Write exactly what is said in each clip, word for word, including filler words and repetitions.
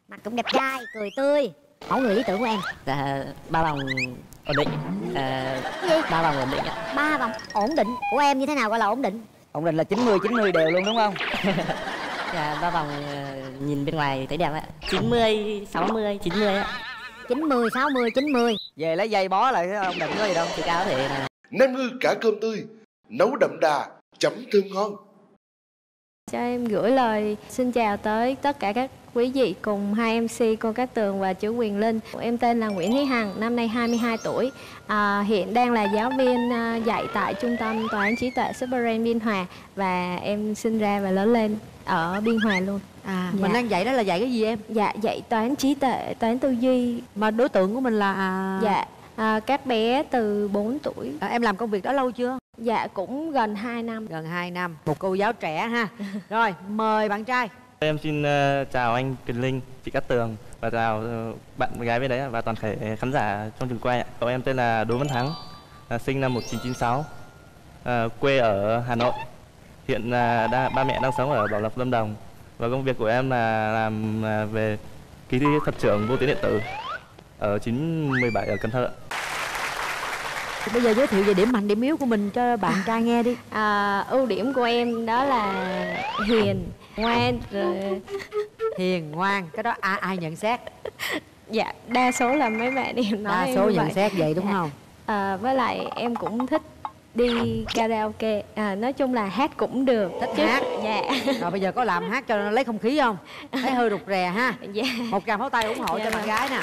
Mặt cũng đẹp trai, cười tươi. Mẫu người lý tưởng của em? Dạ ba vòng ổn định. À, Cái gì? ba vòng ổn định ạ. Ba vòng ổn định. Của em như thế nào gọi là ổn định? Ổn định là chín mươi chín mươi đều luôn đúng không? Dạ ba vòng nhìn bên ngoài thấy đẹp ạ. chín mươi, sáu mươi, chín mươi ạ. chín mươi, sáu mươi, chín mươi. Về lấy dây bó lại cái ổn định có gì đâu. Thì cao thể là Nem ngư cả cơm tươi, nấu đậm đà, chấm thơm ngon. Cho em gửi lời xin chào tới tất cả các quý vị cùng hai em xê cô Cát Tường và chú Quyền Linh. Em tên là Nguyễn Thúy Hằng, năm nay hai mươi hai tuổi. À, hiện đang là giáo viên à, dạy tại Trung tâm Tòa án trí tuệ Superbrain Biên Hòa. Và em sinh ra và lớn lên ở Biên Hòa luôn. À, Dạ. mình đang dạy đó là dạy cái gì em? Dạ, dạy toán trí tuệ, toán tư duy. Mà đối tượng của mình là à... Dạ, à, các bé từ bốn tuổi. À, em làm công việc đó lâu chưa? Dạ, cũng gần hai năm. Gần hai năm. Một cô giáo trẻ ha. Rồi, mời bạn trai. Em xin uh, chào anh Quyền Linh, chị Cát Tường và chào uh, bạn gái bên đấy và toàn thể khán giả trong trường quay ạ. Cậu em tên là Đỗ Văn Thắng, uh, sinh năm một nghìn chín trăm chín mươi sáu, uh, quê ở Hà Nội. Hiện uh, đa, ba mẹ đang sống ở Bảo Lộc, Lâm Đồng. Và công việc của em là làm uh, về kỹ thuật trưởng vô tuyến điện tử ở chín một bảy ở Cần Thơ. Thì bây giờ giới thiệu về điểm mạnh, điểm yếu của mình cho bạn trai nghe đi. À, ưu điểm của em đó là hiền, ngoan, rồi hiền, ngoan, cái đó ai ai nhận xét? dạ đa số là mấy bạn em nói Đa em số như nhận vậy. xét vậy đúng Dạ. không? À, với lại em cũng thích đi karaoke, à, nói chung là hát cũng được. Thích chứ. hát. Dạ. Rồi bây giờ có làm hát cho nó lấy không khí không? Thấy hơi rụt rè ha. Dạ. Một tràng pháo tay ủng hộ Dạ cho vâng. bạn gái nè.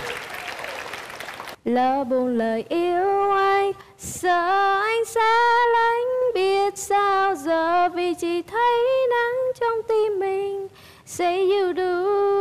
Lỡ buồn lời yêu anh, sợ anh xa lánh, biết sao giờ vì chỉ thấy nắng trong tim mình. Say you do,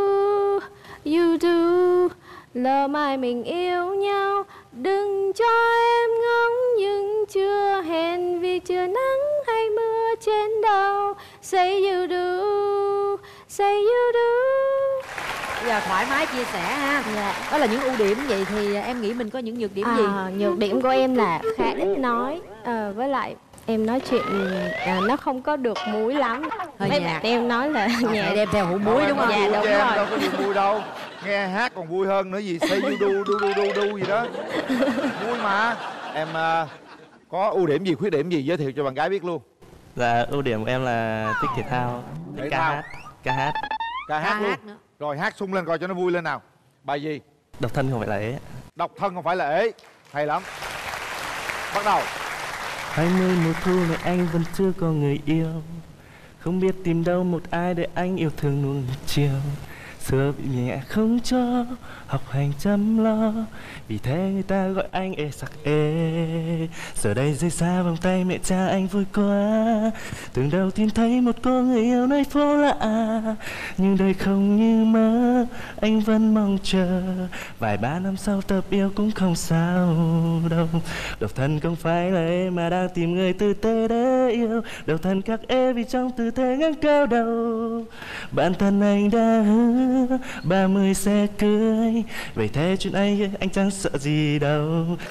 you do. Lỡ mai mình yêu nhau, đừng cho em ngóng nhưng chưa hẹn vì chưa nắng hay mưa trên đầu. Say you do, say you do. Bây giờ thoải mái chia sẻ ha. Dạ. Đó là những ưu điểm, vậy thì em nghĩ mình có những nhược điểm gì? À, nhược điểm của em là khá ít nói, à, với lại em nói chuyện à, nó không có được múi lắm. Hơi Mấy nhạt. bạn em nói là Phải nhạc đem theo hũ muối đúng không? Dạ đúng em rồi. đâu có gì vui đâu. Nghe hát còn vui hơn nữa gì. Say you do, do, do, do, do gì đó. Vui mà. Em uh, có ưu điểm gì, khuyết điểm gì giới thiệu cho bạn gái biết luôn. Dạ ưu điểm của em là thích thể thao, Thể thích ca thao. hát, ca hát. Ca hát Ca luôn. hát nữa. Rồi hát sung lên coi cho nó vui lên nào. Bài gì? Độc thân không phải là ế. Độc thân không phải là ế. Hay lắm. Bắt đầu. Hai mươi mùa thu này anh vẫn chưa có người yêu, không biết tìm đâu một ai để anh yêu thương nuông chiều. Xưa bị mẹ không cho học hành chăm lo, vì thế người ta gọi anh ê sặc ê. Giờ đây rơi xa vòng tay mẹ cha anh vui quá, từng đầu tiên thấy một cô người yêu nơi phố lạ. Nhưng đời không như mơ, anh vẫn mong chờ, vài ba năm sau tập yêu cũng không sao đâu. Độc thân không phải là em mà đang tìm người tử tế để yêu, độc thân các ê vì trong tư thế ngẩng cao đầu. Bản thân anh đã hứa ba mươi sẽ cưới, vậy thế chuyện anh anh chẳng sợ gì đâu.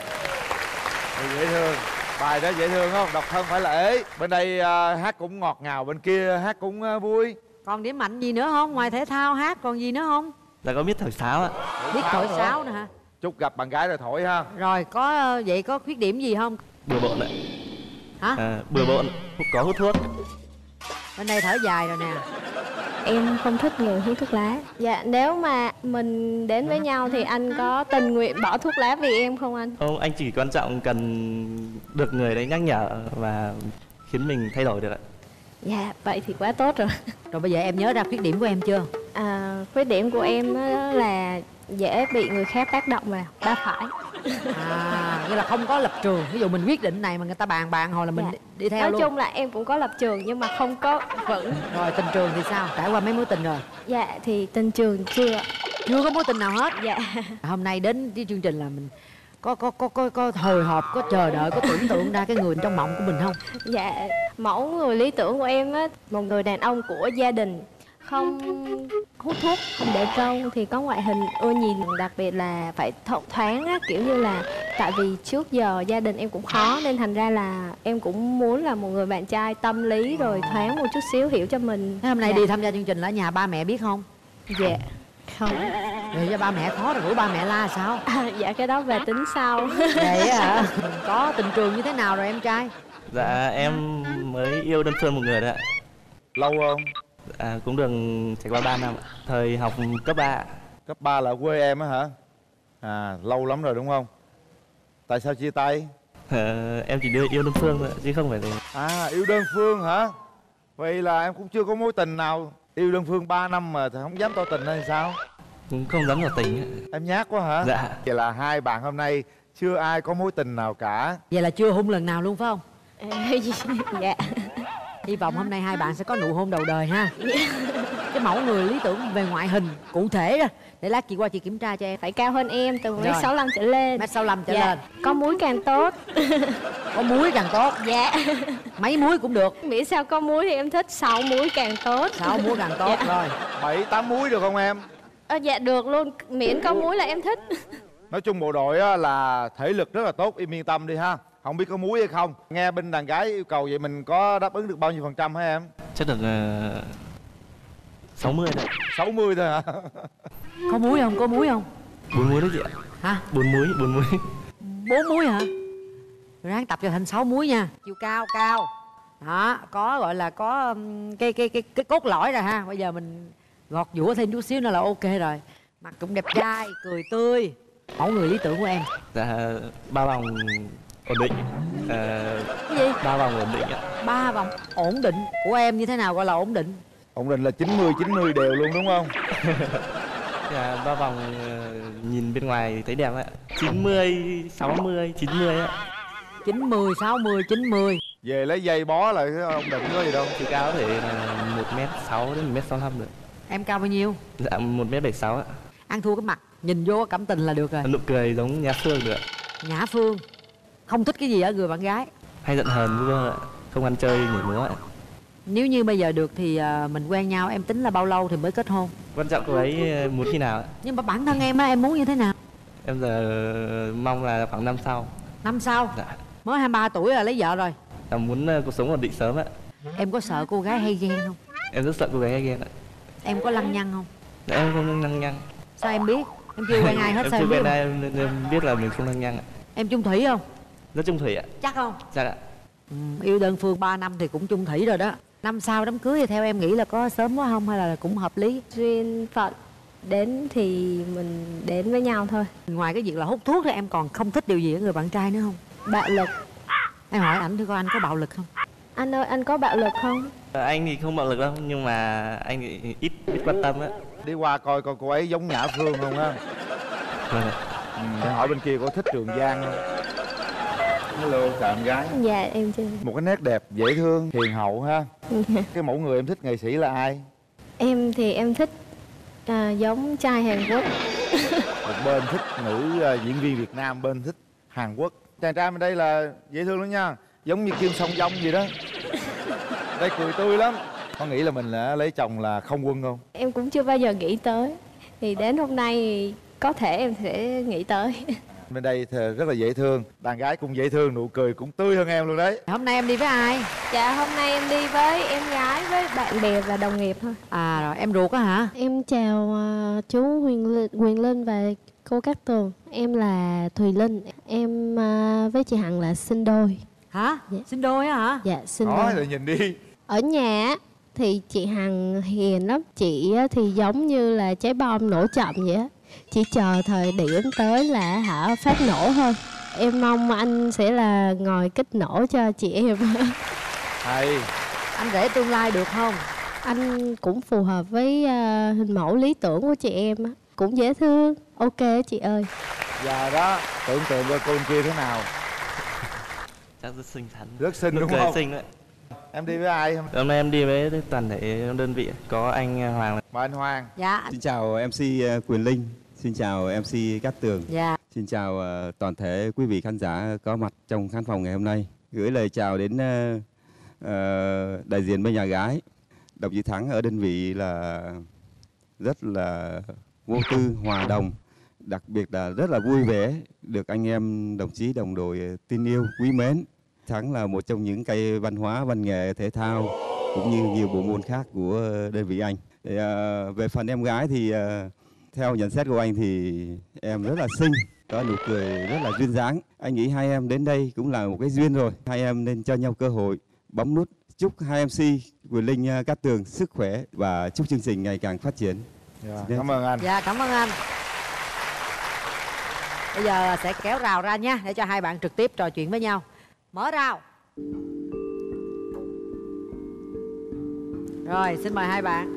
Dễ thương. Bài đó dễ thương không? Độc thân phải là ế. Bên đây uh, hát cũng ngọt ngào, bên kia hát cũng uh, vui. Còn điểm mạnh gì nữa không? Ngoài thể thao hát còn gì nữa không? Là có biết thổi sáo ạ. Biết thổi nữa. sáo nữa hả? Chút gặp bạn gái rồi thổi ha. Rồi có ờ, vậy có khuyết điểm gì không? Bừa bộn ạ. Hả? À, bừa bộn, có hút thuốc. Bên đây thở dài rồi nè. Em không thích người hút thuốc lá. Dạ nếu mà mình đến với nhau thì anh có tình nguyện bỏ thuốc lá vì em không anh? Không, anh chỉ quan trọng cần được người đấy nhắc nhở và khiến mình thay đổi được ạ. Dạ vậy thì quá tốt rồi. Rồi bây giờ em nhớ ra khuyết điểm của em chưa? À, khuyết điểm của em á là dễ bị người khác tác động vào, ba phải. À, nghĩa là không có lập trường. Ví dụ mình quyết định này mà người ta bàn bàn hồi là mình Dạ. đi, đi theo Nói luôn. chung là em cũng có lập trường nhưng mà không có vững. Rồi tình trường thì sao? Trải qua mấy mối tình rồi? Dạ thì tình trường chưa. Chưa có mối tình nào hết. Dạ. Hôm nay đến cái chương trình là mình có có có có có hồi hộp, có chờ đợi, có tưởng tượng ra cái người trong mộng của mình không? Dạ mẫu người lý tưởng của em á, một người đàn ông của gia đình, không hút thuốc, không để trâu, thì có ngoại hình ưa nhìn, đặc biệt là phải thông thoáng á, kiểu như là tại vì trước giờ gia đình em cũng khó nên thành ra là em cũng muốn là một người bạn trai tâm lý rồi thoáng một chút xíu, hiểu cho mình. Thế hôm nay Dạ. đi tham gia chương trình là ở nhà ba mẹ biết không? Dạ. Không. Rồi cho ba mẹ khó rồi, rủ ba mẹ la sao? À, dạ cái đó về tính sau. Vậy á hả? Có tình trường như thế nào rồi em trai? Dạ em mới yêu đơn phương một người đấy ạ. Lâu không? À, cũng được trải qua ba năm ạ. Thời học cấp ba. Cấp ba là quê em á hả? À, lâu lắm rồi đúng không? Tại sao chia tay? Ờ, em chỉ đưa yêu đơn phương thôi chứ không phải là... À, yêu đơn phương hả? Vậy là em cũng chưa có mối tình nào. Yêu đơn phương ba năm mà không dám tỏ tình hay sao? Cũng không dám tỏ tình ạ. Em nhát quá hả? Dạ. Vậy là hai bạn hôm nay chưa ai có mối tình nào cả. Vậy là chưa hôn lần nào luôn phải không? Dạ. Hy vọng hôm nay hai bạn sẽ có nụ hôn đầu đời ha. Cái mẫu người lý tưởng về ngoại hình cụ thể đó, để lát chị qua chị kiểm tra cho em. Phải cao hơn em từ mét Rồi. sáu lăm trở lên. Mét sáu lăm trở Dạ. lên. Có múi càng tốt. Có muối càng tốt. Dạ. Mấy muối cũng được. Miễn sao có múi thì em thích, sáu múi càng tốt. Sáu muối càng tốt. Dạ. Rồi. Bảy tám múi được không em? À, dạ được luôn, miễn có múi là em thích. Nói chung bộ đội á, là thể lực rất là tốt, em yên tâm đi ha. Không biết có múi hay không. Nghe bên đàn gái yêu cầu vậy mình có đáp ứng được bao nhiêu phần trăm hả em? Chắc được uh, sáu mươi đấy. sáu mươi thôi hả? Có muối không? Có muối không? Bốn muối đấy chị ạ. Hả? Bốn muối, bốn muối. Bốn muối hả? Ráng tập cho thành sáu muối nha. Chiều cao cao. Đó, có gọi là có um, cái cái cái cái cốt lõi rồi ha. Bây giờ mình gọt giũa thêm chút xíu nữa là ok rồi. Mặt cũng đẹp trai, cười tươi. Mẫu người lý tưởng của em. Dạ ba vòng ổn định. Ờ, Cái gì? ba vòng ổn định ạ. Ba vòng ổn định. Của em như thế nào gọi là ổn định? Ổn định là chín mươi chín mươi đều luôn đúng không? Dạ ba vòng ờ, nhìn bên ngoài thấy đẹp ạ. chín mươi, sáu mươi, chín mươi ạ. Chín mươi, sáu mươi, chín mươi. Về lấy dây bó lại cái ổn định có gì đâu. Chiều cao có thể là một mét sáu đến một mét sáu lăm được. Em cao bao nhiêu? Dạ một mét bảy sáu ạ. Ăn thua cái mặt, nhìn vô cảm tình là được rồi. Nụ cười giống Nhã Phương được ạ. Nhã Phương. Không thích cái gì ở người bạn gái? Hay giận hờn vui vơ ạ. Không ăn chơi nhảy múa ạ. Nếu như bây giờ được thì à, mình quen nhau, em tính là bao lâu thì mới kết hôn? Quan trọng cô ấy muốn khi nào ạ? Nhưng mà bản thân em á, em muốn như thế nào? Em giờ mong là khoảng năm sau. Năm sau? Dạ. Mới hai mươi ba tuổi là lấy vợ rồi. Em muốn ờ, cuộc sống ổn định sớm ạ. Em có sợ cô gái hay ghen không? Em rất sợ cô gái hay ghen ạ. Em có lăng nhăng không? Dạ, em không lăng nhăng. Sao em biết? Em chưa quen ai hết Em sao chưa em biết? quen ai em, nên em biết là mình không lăng nhăng ạ. Em chung thủy không? Rất chung thủy ạ. Chắc không? Chắc ạ. Ừ, yêu đơn phương ba năm thì cũng chung thủy rồi đó. Năm sau đám cưới thì theo em nghĩ là có sớm quá không hay là cũng hợp lý? Duyên phận đến thì mình đến với nhau thôi. Ngoài cái việc là hút thuốc thì em còn không thích điều gì ở người bạn trai nữa không? Bạo lực. Em hỏi ảnh thử coi anh có bạo lực không? Anh ơi, anh có bạo lực không? Ờ, anh thì không bạo lực đâu, nhưng mà anh thì ít biết quan tâm á. Đi qua coi coi cô ấy giống Nhã Phương không ha? Vâng ạ. Ừ, để hỏi bên kia có thích Trường Giang không? Hello, chào em gái. Dạ em chưa. Một cái nét đẹp, dễ thương, hiền hậu ha. Cái mẫu người em thích nghệ sĩ là ai? Em thì em thích à, giống trai Hàn Quốc. Một bên thích nữ uh, diễn viên Việt Nam, bên thích Hàn Quốc. Chàng trai bên đây là dễ thương lắm nha. Giống như Kim Song Dong gì đó. Đây cười tươi lắm. Có nghĩ là mình là lấy chồng là không quân không? Em cũng chưa bao giờ nghĩ tới. Thì đến hôm nay thì có thể em sẽ nghĩ tới. Bên đây thì rất là dễ thương. Đàn gái cũng dễ thương, nụ cười cũng tươi hơn em luôn đấy. Hôm nay em đi với ai? Dạ hôm nay em đi với em gái, với bạn bè và đồng nghiệp thôi. À rồi, em ruột á hả? Em chào uh, chú Huyền Linh, Huyền Linh và cô Cát Tường. Em là Thùy Linh. Em uh, với chị Hằng là sinh đôi. Hả? Dạ. Sinh đôi á hả? Dạ sinh Nói đôi. rồi nhìn đi. Ở nhà á, thì chị Hằng hiền lắm. Chị á, thì giống như là trái bom nổ chậm vậy á. Chỉ chờ thời điểm tới là hả phát nổ thôi. Em mong anh sẽ là ngồi kích nổ cho chị em. Hay. Anh rể tương lai được không? Anh cũng phù hợp với uh, hình mẫu lý tưởng của chị em á. Cũng dễ thương. Ok chị ơi. Dạ đó, tưởng tượng coi cô kia thế nào. Chắc rất xinh xắn. Rất xinh Nụ đúng cười không? xinh đấy. Em đi với ai? Hôm nay em đi với toàn thể đơn vị. Có anh Hoàng. Mời anh Hoàng. Dạ. Xin chào em xê Quyền Linh. Xin chào em xê Cát Tường. Dạ. Xin chào uh, toàn thể quý vị khán giả có mặt trong khán phòng ngày hôm nay. Gửi lời chào đến uh, uh, đại diện bên nhà gái. Đồng chí Thắng ở đơn vị là rất là vô tư, hòa đồng. Đặc biệt là rất là vui vẻ được anh em đồng chí đồng đội tin yêu, quý mến. Thắng là một trong những cây văn hóa, văn nghệ, thể thao cũng như nhiều bộ môn khác của đơn vị anh. Để, uh, về phần em gái thì uh, Theo nhận xét của anh thì em rất là xinh, có nụ cười rất là duyên dáng. Anh nghĩ hai em đến đây cũng là một cái duyên rồi. Hai em nên cho nhau cơ hội bấm nút. Chúc hai em xê Quyền Linh, Cát Tường sức khỏe và chúc chương trình ngày càng phát triển. Dạ, cảm ơn anh. Dạ, cảm ơn anh. Bây giờ sẽ kéo rào ra nha, để cho hai bạn trực tiếp trò chuyện với nhau. Mở rào. Rồi, xin mời hai bạn.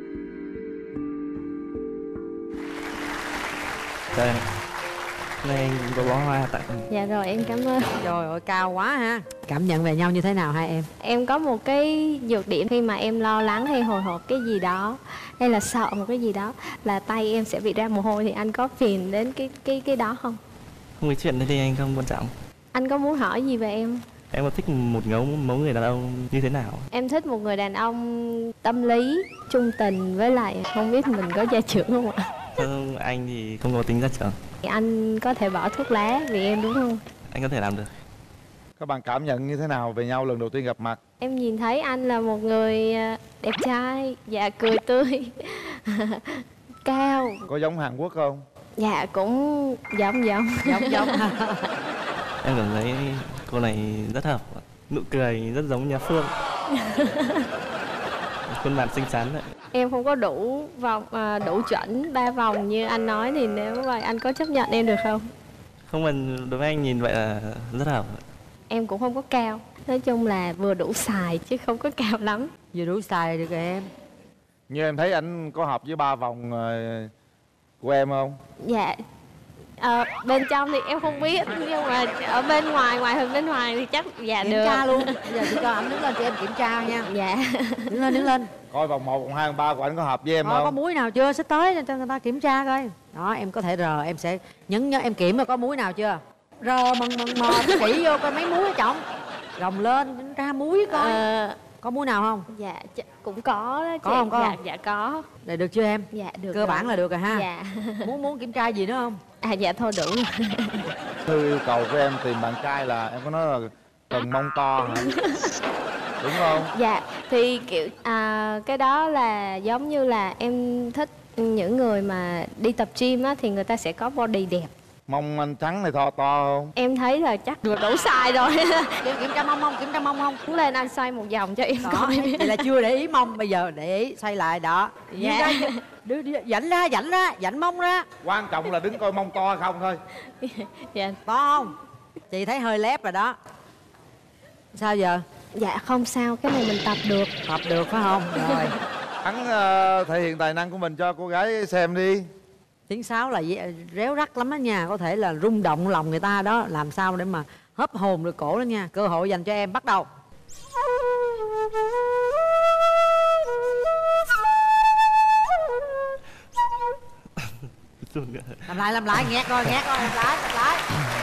Đây, đây anh có bó hoa tặng. Dạ rồi, em cảm ơn. Trời ơi, cao quá ha. Cảm nhận về nhau như thế nào hai em? Em có một cái nhược điểm khi mà em lo lắng hay hồi hộp cái gì đó, hay là sợ một cái gì đó, là tay em sẽ bị ra mồ hôi. Thì anh có phiền đến cái cái cái đó không? Không, cái chuyện đấy thì anh không quan trọng. Anh có muốn hỏi gì về em? Em có thích một ngấu mẫu người đàn ông như thế nào? Em thích một người đàn ông tâm lý, trung tình, với lại không biết mình có gia trưởng không ạ? Không, anh thì không có tính gia trưởng. Anh có thể bỏ thuốc lá vì em đúng không? Anh có thể làm được. Các bạn cảm nhận như thế nào về nhau lần đầu tiên gặp mặt? Em nhìn thấy anh là một người đẹp trai, dạ cười tươi, cao. Có giống Hàn Quốc không? Dạ cũng giống giống. Giống giống. Em cảm thấy cô này rất hợp. Nụ cười rất giống nhà Phương. Khuôn mặt xinh xắn đấy. Em không có đủ vòng à, đủ chuẩn ba vòng như anh nói, thì nếu vậy anh có chấp nhận em được không? Không, mà đối với anh nhìn vậy là rất hợp. Em cũng không có cao, nói chung là vừa đủ xài chứ không có cao lắm. Vừa đủ xài được rồi em. Như em thấy anh có hợp với ba vòng uh, của em không? Dạ à, bên trong thì em không biết, nhưng mà ở bên ngoài, ngoài hình bên ngoài thì chắc dạ Kiểm được. tra luôn. Bây giờ chị cho anh đứng lên cho em kiểm tra nha. Dạ. Đứng lên, đứng lên. Coi vòng một, vòng hai, vòng ba của anh có hợp với em Đó, không? có múi nào chưa? Xích tới cho người ta kiểm tra coi. Đó, em có thể rờ, em sẽ nhấn nhớ em kiểm mà có múi nào chưa. Rờ mần mần mò kỹ vô coi mấy múi ở trọng. Gồng lên ra múi coi. À, có múi nào không? dạ cũng có đó chị. Có không, có dạ, không? dạ có. Để được chưa em? Dạ được. Cơ rồi. bản là được rồi ha. Dạ. Muốn muốn kiểm tra gì nữa không? À dạ thôi đủ rồi. Thư yêu cầu của em tìm bạn trai là em có nói là cần mông to hả? Đúng không? Dạ thì kiểu à, cái đó là giống như là em thích những người mà đi tập gym á, thì người ta sẽ có body đẹp. Mông anh trắng này to to không? Em thấy là chắc được đủ size rồi. Kiểm, kiểm tra mông không? Kiểm tra mông không? Đứng lên anh xoay một vòng cho em Đó, coi. vậy là chưa để ý mông, bây giờ để ý xoay lại đó. Dạ. Đưa, đưa, dảnh ra, dảnh ra, dảnh mông ra. Quan trọng là đứng coi mông to hay không thôi. Dạ. To không? Chị thấy hơi lép rồi đó. Sao giờ? Dạ không sao, cái này mình tập được. Tập được phải không? Rồi. Hắn uh, thể hiện tài năng của mình cho cô gái xem đi. Tiếng sáo là réo rắt lắm đó nha, có thể là rung động lòng người ta đó, làm sao để mà hấp hồn được cổ đó nha. Cơ hội dành cho em, bắt đầu. Làm lại, làm lại, nghẹt rồi, nghẹt rồi, làm lại, làm lại.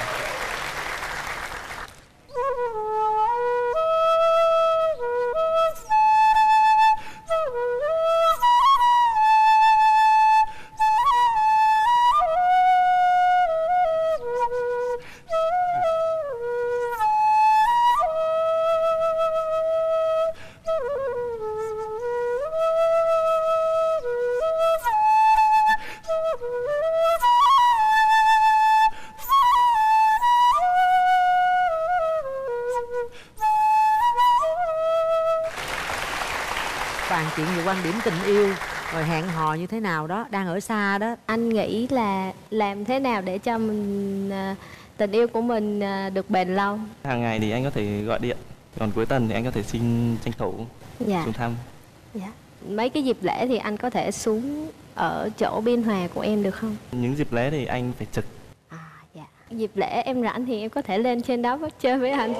Bàn chuyện về quan điểm tình yêu rồi hẹn hò như thế nào đó, đang ở xa đó. Anh nghĩ là làm thế nào để cho mình à, tình yêu của mình à, được bền lâu. Hàng ngày thì anh có thể gọi điện, còn cuối tuần thì anh có thể xin tranh thủ Dạ. xuống thăm. Dạ. Mấy cái dịp lễ thì anh có thể xuống ở chỗ Biên Hòa của em được không? Những dịp lễ thì anh phải trực. À dạ. Dịp lễ em rảnh thì em có thể lên trên đó chơi với anh.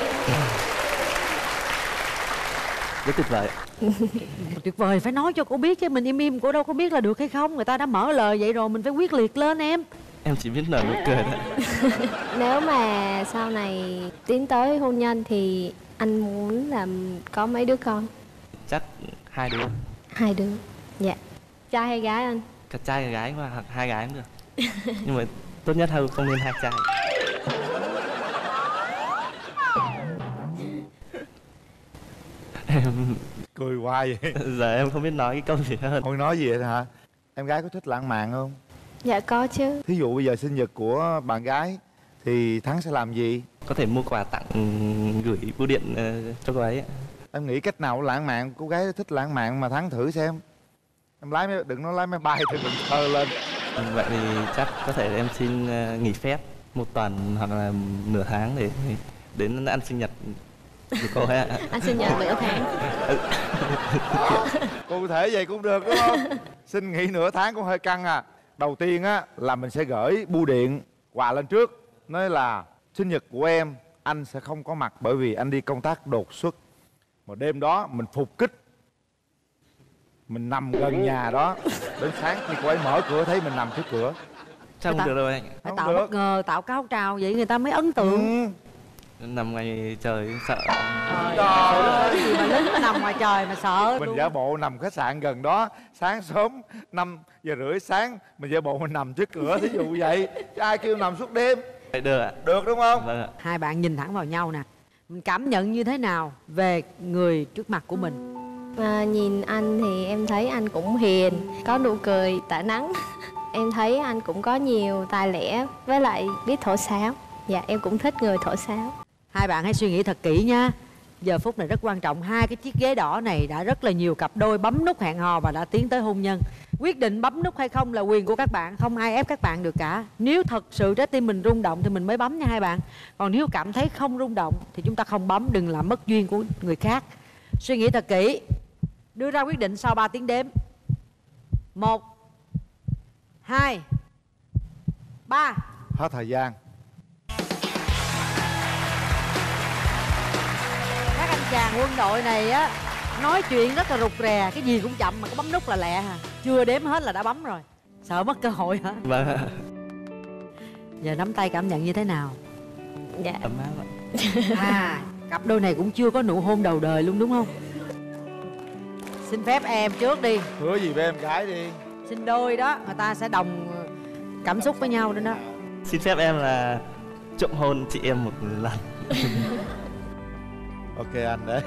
Rất tuyệt vời. Tuyệt vời, phải nói cho cô biết chứ mình im im cô đâu có biết là được hay không. Người ta đã mở lời vậy rồi mình phải quyết liệt lên em. Em chỉ biết nở nụ cười thôi. Nếu mà sau này tiến tới hôn nhân thì anh muốn làm có mấy đứa con? Chắc hai đứa. Hai đứa. Dạ. Trai hay gái anh? Cả trai cả gái hoặc hai gái cũng được. Nhưng mà tốt nhất hơn không nên hai trai. Em cười hoài vậy. Giờ em không biết nói cái câu gì hơn. Thôi nói gì vậy hả? Em gái có thích lãng mạn không? Dạ có chứ. Thí dụ bây giờ sinh nhật của bạn gái thì Thắng sẽ làm gì? Có thể mua quà tặng, gửi bưu điện uh, cho cô ấy. Em nghĩ cách nào lãng mạn? Cô gái thích lãng mạn mà Thắng thử xem. Em lái máy, đừng nói lái máy bay thì đừng thơ lên. Vậy thì chắc có thể em xin uh, nghỉ phép một tuần hoặc là nửa tháng để đến ăn sinh nhật của cô ấy ạ. Anh sinh nhật nửa tháng. Cụ thể vậy cũng được đúng không? Xin nghỉ nửa tháng cũng hơi căng à. Đầu tiên á là mình sẽ gửi bưu điện quà lên trước, nói là sinh nhật của em anh sẽ không có mặt bởi vì anh đi công tác đột xuất. Mà đêm đó mình phục kích, mình nằm gần nhà đó, đến sáng khi cô ấy mở cửa thấy mình nằm trước cửa. Chắc không được đâu anh. Phải tạo bất ngờ, tạo cao trào vậy người ta mới ấn tượng. Ừ. Nằm ngoài trời sợ. Trời ơi, cái gì mà lính mà nằm ngoài trời mà sợ. Mình giả bộ nằm khách sạn gần đó, sáng sớm năm giờ rưỡi sáng mình giả bộ mình nằm trước cửa, thí dụ vậy. Chứ ai kêu nằm suốt đêm. Được ạ. Được đúng không? Vâng ạ. Hai bạn nhìn thẳng vào nhau nè, mình cảm nhận như thế nào về người trước mặt của mình? À, nhìn anh thì em thấy anh cũng hiền, có nụ cười tỏa nắng. Em thấy anh cũng có nhiều tài lẻ với lại biết thổi sáo. Dạ em cũng thích người thổi sáo. Hai bạn hãy suy nghĩ thật kỹ nha. Giờ phút này rất quan trọng. Hai cái chiếc ghế đỏ này đã rất là nhiều cặp đôi bấm nút hẹn hò và đã tiến tới hôn nhân. Quyết định bấm nút hay không là quyền của các bạn, không ai ép các bạn được cả. Nếu thật sự trái tim mình rung động thì mình mới bấm nha hai bạn. Còn nếu cảm thấy không rung động thì chúng ta không bấm, đừng làm mất duyên của người khác. Suy nghĩ thật kỹ, đưa ra quyết định sau ba tiếng đếm. Một, hai, ba. Hết thời gian. Các anh chàng quân đội này á nói chuyện rất là rụt rè, cái gì cũng chậm mà có bấm nút là lẹ hả? Chưa đếm hết là đã bấm rồi. Sợ mất cơ hội hả? Vâng ạ. Giờ nắm tay cảm nhận như thế nào? Dạ ấm áp ạ. À, cặp đôi này cũng chưa có nụ hôn đầu đời luôn đúng không? Xin phép em trước đi. Hứa gì với em gái đi. Xin đôi đó, người ta sẽ đồng cảm xúc với nhau nữa đó. Xin phép em là trộm hôn chị em một lần. Ok anh đấy.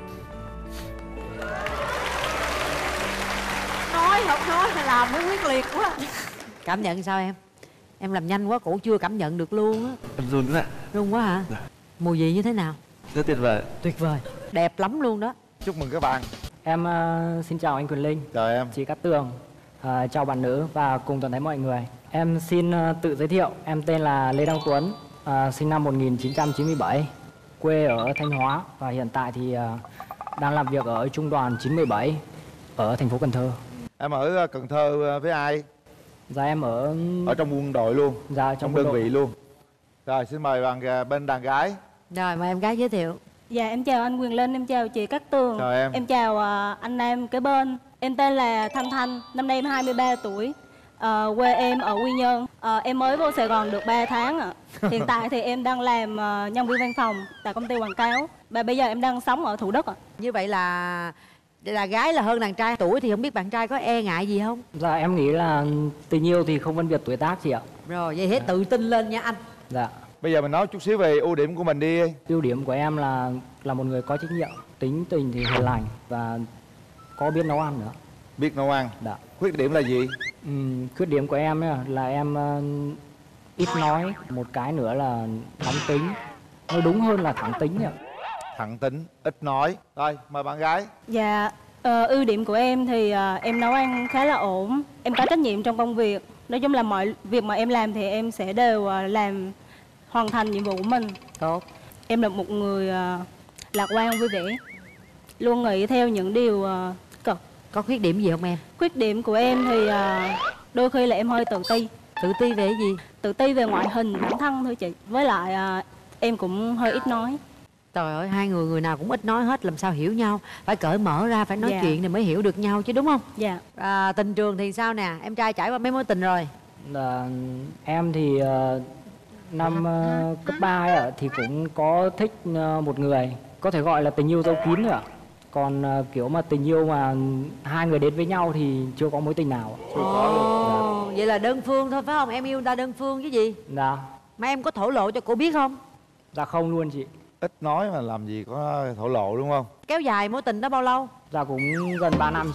Nói không nói mà làm mới quyết liệt quá. Cảm nhận sao em? Em làm nhanh quá, cổ chưa cảm nhận được luôn á. Em run quá ạ. Run quá hả? Dạ. Mùi vị như thế nào? Rất tuyệt vời. Tuyệt vời, đẹp lắm luôn đó. Chúc mừng các bạn. Em uh, xin chào anh Quyền Linh. Chào em. Chị Cát Tường, uh, chào bạn nữ và cùng toàn thể mọi người. Em xin uh, tự giới thiệu, em tên là Lê Đăng Tuấn, uh, sinh năm một nghìn chín trăm chín mươi bảy, quê ở Thanh Hóa và hiện tại thì uh, đang làm việc ở Trung đoàn chín một bảy ở thành phố Cần Thơ. Em ở Cần Thơ với ai? Dạ em ở... Ở trong quân đội luôn? Dạ trong, trong đơn đơn vị vị luôn. Rồi xin mời bạn bên đàn gái. Rồi mời em gái giới thiệu. Dạ em chào anh Quyền Linh, em chào chị Cát Tường. Chào em. Em chào uh, anh em kế bên. Em tên là Thanh Thanh, năm nay em hai mươi ba tuổi. Uh, quê em ở Quy Nhơn. Uh, em mới vô Sài Gòn được ba tháng ạ. Hiện tại thì em đang làm uh, nhân viên văn phòng tại công ty quảng cáo. Và bây giờ em đang sống ở Thủ Đức ạ. Như vậy là là gái là hơn đàn trai tuổi thì không biết bạn trai có e ngại gì không? Dạ em nghĩ là tình yêu thì không phân biệt tuổi tác chị ạ. Rồi vậy hết tự tin lên nha anh. Dạ. Bây giờ mình nói chút xíu về ưu điểm của mình đi. Ưu điểm của em là là một người có trách nhiệm, tính tình thì hiền lành và có biết nấu ăn nữa. Biết nấu ăn. Dạ. Khuyết điểm là gì? Uhm, khuyết điểm của em ấy, là em uh, ít nói, một cái nữa là thẳng tính, nói đúng hơn là thẳng tính ạ. Thẳng tính, ít nói. Rồi mời bạn gái. Dạ uh, ưu điểm của em thì uh, em nấu ăn khá là ổn. Em có trách nhiệm trong công việc. Nói chung là mọi việc mà em làm thì em sẽ đều uh, làm hoàn thành nhiệm vụ của mình. Tốt. Em là một người uh, lạc quan vui vẻ, luôn nghĩ theo những điều uh, cực. Có khuyết điểm gì không em? Khuyết điểm của em thì uh, đôi khi là em hơi tự ti. Tự ti về cái gì? Tự ti về ngoại hình bản thân thôi chị. Với lại uh, em cũng hơi ít nói. Trời ơi, hai người người nào cũng ít nói hết, làm sao hiểu nhau? Phải cởi mở ra, phải nói Dạ. chuyện thì mới hiểu được nhau chứ đúng không? Dạ. À, tình trường thì sao nè? Em trai trải qua mấy mối tình rồi? Là em thì uh, năm uh, cấp ba ấy ạ, thì cũng có thích uh, một người, có thể gọi là tình yêu dấu kín rồi ạ. Còn uh, kiểu mà tình yêu mà hai người đến với nhau thì chưa có mối tình nào. Chưa có luôn. Ồ, vậy là đơn phương thôi phải không? Em yêu người ta đơn phương chứ gì? Dạ. Mà em có thổ lộ cho cô biết không? Dạ không luôn chị. Ít nói mà làm gì có thổ lộ đúng không? Kéo dài mối tình đó bao lâu? Dạ cũng gần ba năm chị ạ.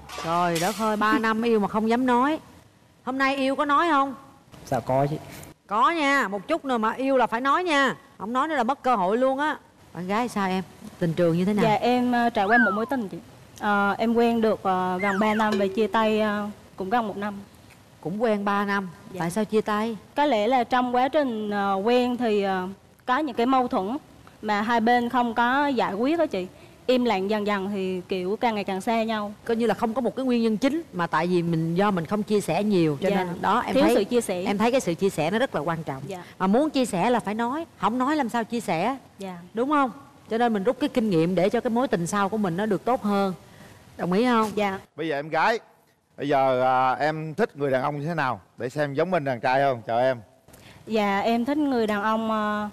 Trời đất ơi, ba năm yêu mà không dám nói. Hôm nay yêu có nói không? Dạ có chị. Có nha, một chút nữa mà yêu là phải nói nha. Không nói nữa là mất cơ hội luôn á. Bạn gái sao em? Tình trường như thế nào? Dạ em uh, trải qua một mối tình chị. Ờ, em quen được uh, gần ba năm và chia tay uh, cũng gần một năm. Cũng quen ba năm. Dạ. Tại sao chia tay? Có lẽ là trong quá trình uh, quen thì uh, có những cái mâu thuẫn mà hai bên không có giải quyết đó chị. Im lặng dần dần thì kiểu càng ngày càng xa nhau. Coi như là không có một cái nguyên nhân chính, mà tại vì mình do mình không chia sẻ nhiều, cho Dạ. nên đó em Thiếu thấy sự chia sẻ. em thấy cái sự chia sẻ nó rất là quan trọng. Dạ. Mà muốn chia sẻ là phải nói, không nói làm sao chia sẻ, Dạ. đúng không? Cho nên mình rút cái kinh nghiệm để cho cái mối tình sau của mình nó được tốt hơn. Đồng ý không? Dạ. Bây giờ em gái, bây giờ à, em thích người đàn ông như thế nào để xem giống mình đàn trai không? Chào em. Dạ em thích người đàn ông uh,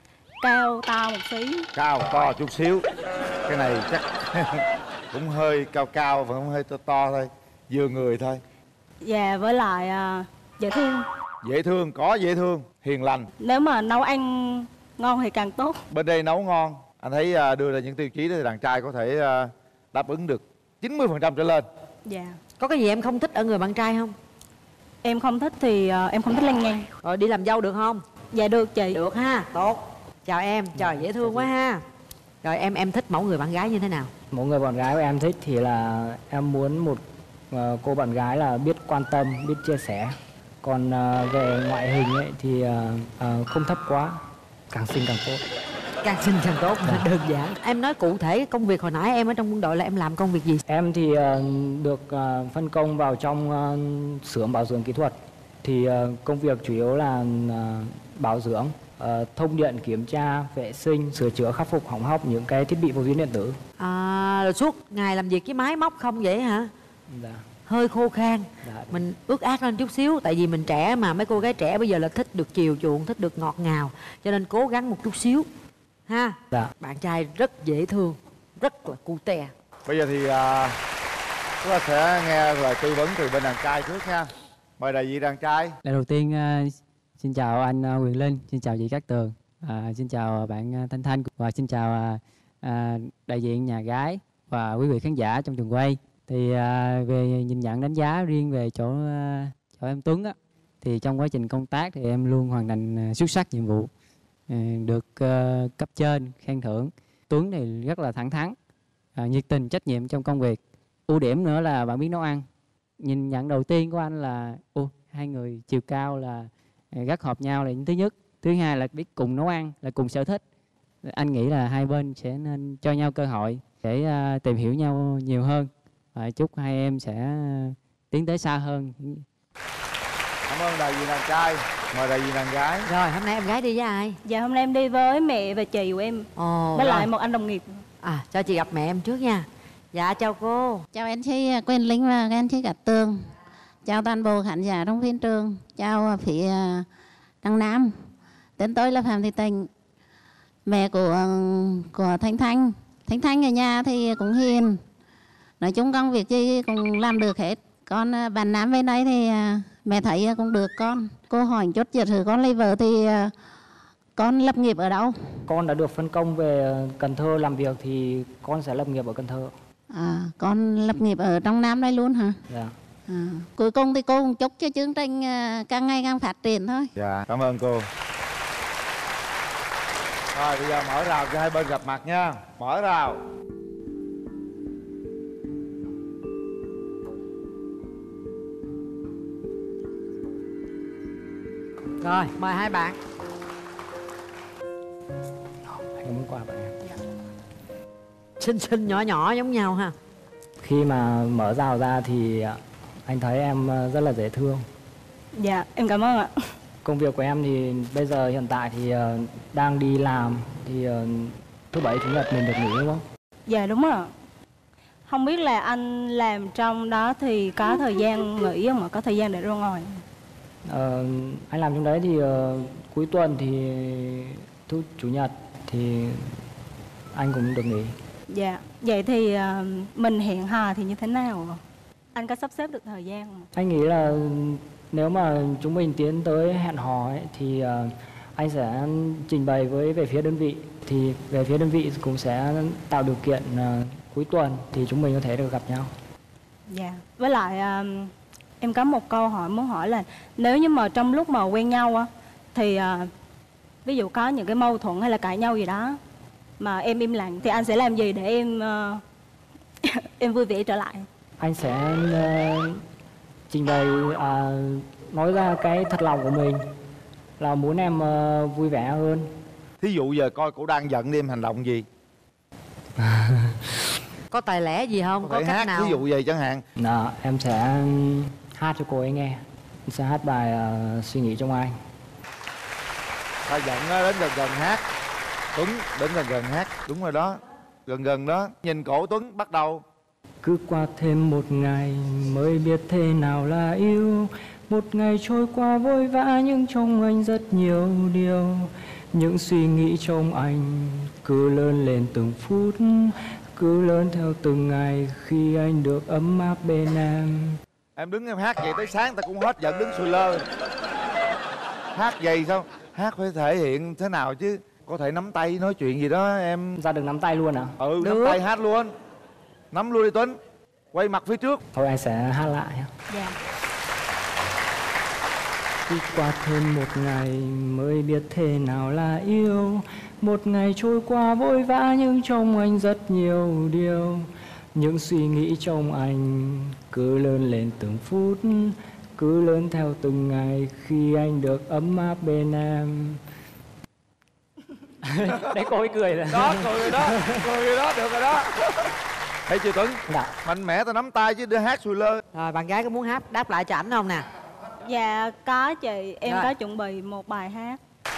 cao to một xí. Cao to chút xíu. Cái này chắc cũng hơi cao cao và cũng hơi to to thôi, vừa người thôi. Dạ với lại uh, dễ thương. Dễ thương, có dễ thương, hiền lành. Nếu mà nấu ăn ngon thì càng tốt. Bên đây nấu ngon, anh thấy à, đưa ra những tiêu chí để đàn trai có thể à, đáp ứng được chín mươi phần trăm trở lên. Dạ. Có cái gì em không thích ở người bạn trai không? Em không thích thì uh, em không thích lăng nhăng. Rồi đi làm dâu được không? Dạ được chị. Được ha, tốt. Chào em, trời dễ thương quá ha. Rồi em em thích mẫu người bạn gái như thế nào? Một người bạn gái của em thích thì là em muốn một uh, cô bạn gái là biết quan tâm, biết chia sẻ. Còn uh, về ngoại hình ấy thì uh, uh, không thấp quá, càng xinh càng tốt. Càng xinh càng tốt, đơn giản. Em nói cụ thể công việc hồi nãy em ở trong quân đội là em làm công việc gì? Em thì uh, được uh, phân công vào trong uh, xưởng bảo dưỡng kỹ thuật. Thì uh, công việc chủ yếu là uh, bảo dưỡng, uh, thông điện, kiểm tra, vệ sinh, sửa chữa, khắc phục hỏng hóc những cái thiết bị vô tuyến điện tử. À, rồi suốt ngày làm việc với máy móc không vậy hả? Dạ. Hơi khô khan. Dạ. Mình ước ác lên chút xíu. Tại vì mình trẻ mà, mấy cô gái trẻ bây giờ là thích được chiều chuộng, thích được ngọt ngào. Cho nên cố gắng một chút xíu ha. Dạ. Bạn trai rất dễ thương, rất là cute. Bây giờ thì à, chúng ta sẽ nghe lời tư vấn từ bên đàn trai trước nha. Mời đại diện đàn trai. Lời đầu tiên uh, xin chào anh uh, Quyền Linh, xin chào chị Cát Tường, uh, xin chào bạn uh, Thanh Thanh và xin chào uh, uh, đại diện nhà gái và quý vị khán giả trong trường quay. Thì uh, về nhìn nhận đánh giá riêng về chỗ uh, chỗ em Tuấn á, thì trong quá trình công tác thì em luôn hoàn thành uh, xuất sắc nhiệm vụ, uh, được uh, cấp trên khen thưởng. Tuấn thì rất là thẳng thắn, uh, nhiệt tình, trách nhiệm trong công việc. Ưu điểm nữa là bạn biết nấu ăn. Nhìn nhận đầu tiên của anh là ô, hai người chiều cao là rất hợp nhau là những thứ nhất. Thứ hai là biết cùng nấu ăn, là cùng sở thích. Anh nghĩ là hai bên sẽ nên cho nhau cơ hội để uh, tìm hiểu nhau nhiều hơn. Và chúc hai em sẽ uh, tiến tới xa hơn. Cảm ơn đại diện đàn trai. Mời đại diện đàn gái. Rồi hôm nay em gái đi với ai? Dạ hôm nay em đi với mẹ và chị của em. Ồ, với rồi. lại một anh đồng nghiệp. À, cho chị gặp mẹ em trước nha. Dạ chào cô. Chào anh chị Quyền Linh và các anh chị Cát Tường. Chào toàn bộ khán giả trong phim trường. Chào phía Đăng Nam. Tên tôi là Phạm Thị Tình, mẹ của của Thanh Thanh. Thanh Thanh ở nhà thì cũng hiền. Nói chung công việc gì cũng làm được hết. Con bạn Nam bên đây thì mẹ thấy cũng được con. Cô hỏi chút giờ thử con lấy vợ thì con lập nghiệp ở đâu? Con đã được phân công về Cần Thơ làm việc thì con sẽ lập nghiệp ở Cần Thơ. À, con lập nghiệp ở trong Nam đây luôn hả? Dạ. À, cuối cùng thì cô cũng chúc cho chương trình càng ngày càng phát triển thôi. Dạ, cảm ơn cô. Rồi bây giờ mở rào cho hai bên gặp mặt nha. Mở rào. Rồi mời hai bạn. Anh muốn qua bạn em. Xinh xinh nhỏ nhỏ giống nhau ha. Khi mà mở rào ra thì anh thấy em rất là dễ thương. Dạ em cảm ơn ạ. Công việc của em thì bây giờ hiện tại thì đang đi làm, thì thứ bảy chủ nhật mình được nghỉ đúng không? Dạ đúng rồi. Không biết là anh làm trong đó thì có thời gian nghỉ không ạ? Có thời gian để ra ngoài? Ờ, anh làm trong đấy thì uh, cuối tuần thì thứ chủ nhật thì anh cũng được nghỉ. Dạ. Vậy thì uh, mình hẹn hò thì như thế nào? Anh có sắp xếp được thời gian không? Anh nghĩ là nếu mà chúng mình tiến tới hẹn hò ấy, thì uh, anh sẽ trình bày với về phía đơn vị, thì về phía đơn vị cũng sẽ tạo điều kiện uh, cuối tuần thì chúng mình có thể được gặp nhau. Dạ. Với lại à, em có một câu hỏi muốn hỏi là nếu như mà trong lúc mà quen nhau á thì à, ví dụ có những cái mâu thuẫn hay là cãi nhau gì đó mà em im lặng thì anh sẽ làm gì để em uh, em vui vẻ trở lại? Anh sẽ uh, trình bày uh, nói ra cái thật lòng của mình, là muốn em uh, vui vẻ hơn. Thí dụ giờ coi cổ đang giận đi, em hành động gì? Có tài lẻ gì không? Có, Có cách hát nào? ví dụ vậy chẳng hạn. Đó, em sẽ hát cho cô ấy nghe. Em sẽ hát bài uh, Suy nghĩ trong anh. Ta giận á, đến gần gần hát. Tuấn đến gần gần hát. Đúng rồi đó. Gần gần đó. Nhìn cổ Tuấn bắt đầu. Cứ qua thêm một ngày mới biết thế nào là yêu. Một ngày trôi qua vội vã nhưng trong anh rất nhiều điều. Những suy nghĩ trong anh cứ lớn lên từng phút, cứ lớn theo từng ngày khi anh được ấm áp bên em. Em đứng em hát vậy tới sáng ta cũng hết giận, đứng sùi lơ. Hát vậy sao? Hát phải thể hiện thế nào chứ? Có thể nắm tay nói chuyện gì đó em. Ra được nắm tay luôn à? Ừ, được. nắm tay hát luôn. Nắm luôn đi Tuấn. Quay mặt phía trước. Thôi anh sẽ hát lại. Dạ. Cứ qua thêm một ngày mới biết thế nào là yêu. Một ngày trôi qua vội vã nhưng trong anh rất nhiều điều. Những suy nghĩ trong anh cứ lớn lên từng phút, cứ lớn theo từng ngày khi anh được ấm áp bên em. Đấy cô ấy cười rồi. Đó, cười rồi đó, cười rồi đó, được rồi đó. Thấy chưa Tuấn? Dạ. Mạnh mẽ tao nắm tay chứ đưa hát sùi lơ. Rồi bạn gái có muốn hát đáp lại cho ảnh không nè? Dạ có chị, em Rồi. có chuẩn bị một bài hát.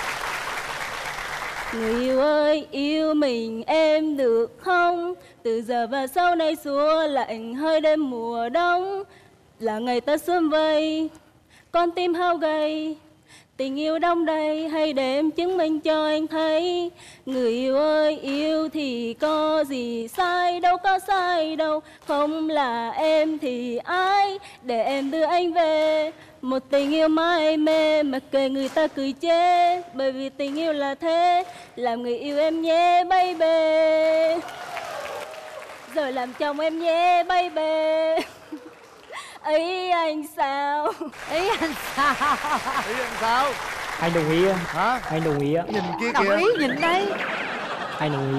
Người yêu ơi, yêu mình em được không? Từ giờ và sau này xua lạnh hơi đêm mùa đông. Là ngày ta sớm vây, con tim hao gầy. Tình yêu đông đầy, hay để em chứng minh cho anh thấy. Người yêu ơi, yêu thì có gì sai, đâu có sai đâu. Không là em thì ai, để em đưa anh về. Một tình yêu mãi mê, mặc kệ người ta cười chê. Bởi vì tình yêu là thế, làm người yêu em nhé baby. Rồi làm chồng em nhé baby. Ý anh sao? Ý anh sao? Ý anh sao? Anh đồng ý không? Hả? Anh đồng ý ạ. Nhìn kia Đồng kìa. ý nhìn đây. Anh đồng ý.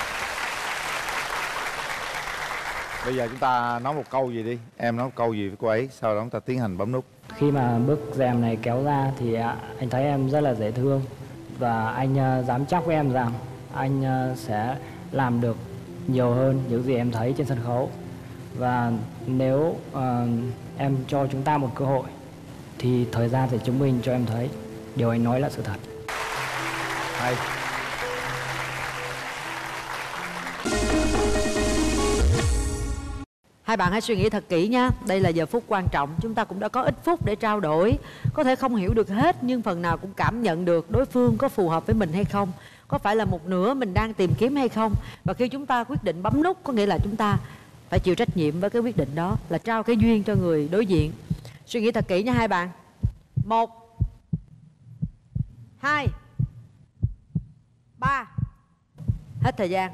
Bây giờ chúng ta nói một câu gì đi. Em nói một câu gì với cô ấy, sau đó chúng ta tiến hành bấm nút. Khi mà bức rèm này kéo ra thì à, anh thấy em rất là dễ thương. Và anh à, dám chắc với em rằng anh à, sẽ làm được nhiều hơn những gì em thấy trên sân khấu. Và nếu à, em cho chúng ta một cơ hội thì thời gian sẽ chứng minh cho em thấy điều anh nói là sự thật. Hay. Hai bạn hãy suy nghĩ thật kỹ nha. Đây là giờ phút quan trọng. Chúng ta cũng đã có ít phút để trao đổi. Có thể không hiểu được hết, nhưng phần nào cũng cảm nhận được đối phương có phù hợp với mình hay không, có phải là một nửa mình đang tìm kiếm hay không. Và khi chúng ta quyết định bấm nút, có nghĩa là chúng ta phải chịu trách nhiệm với cái quyết định đó, là trao cái duyên cho người đối diện. Suy nghĩ thật kỹ nha hai bạn. Một, hai, ba. Hết thời gian.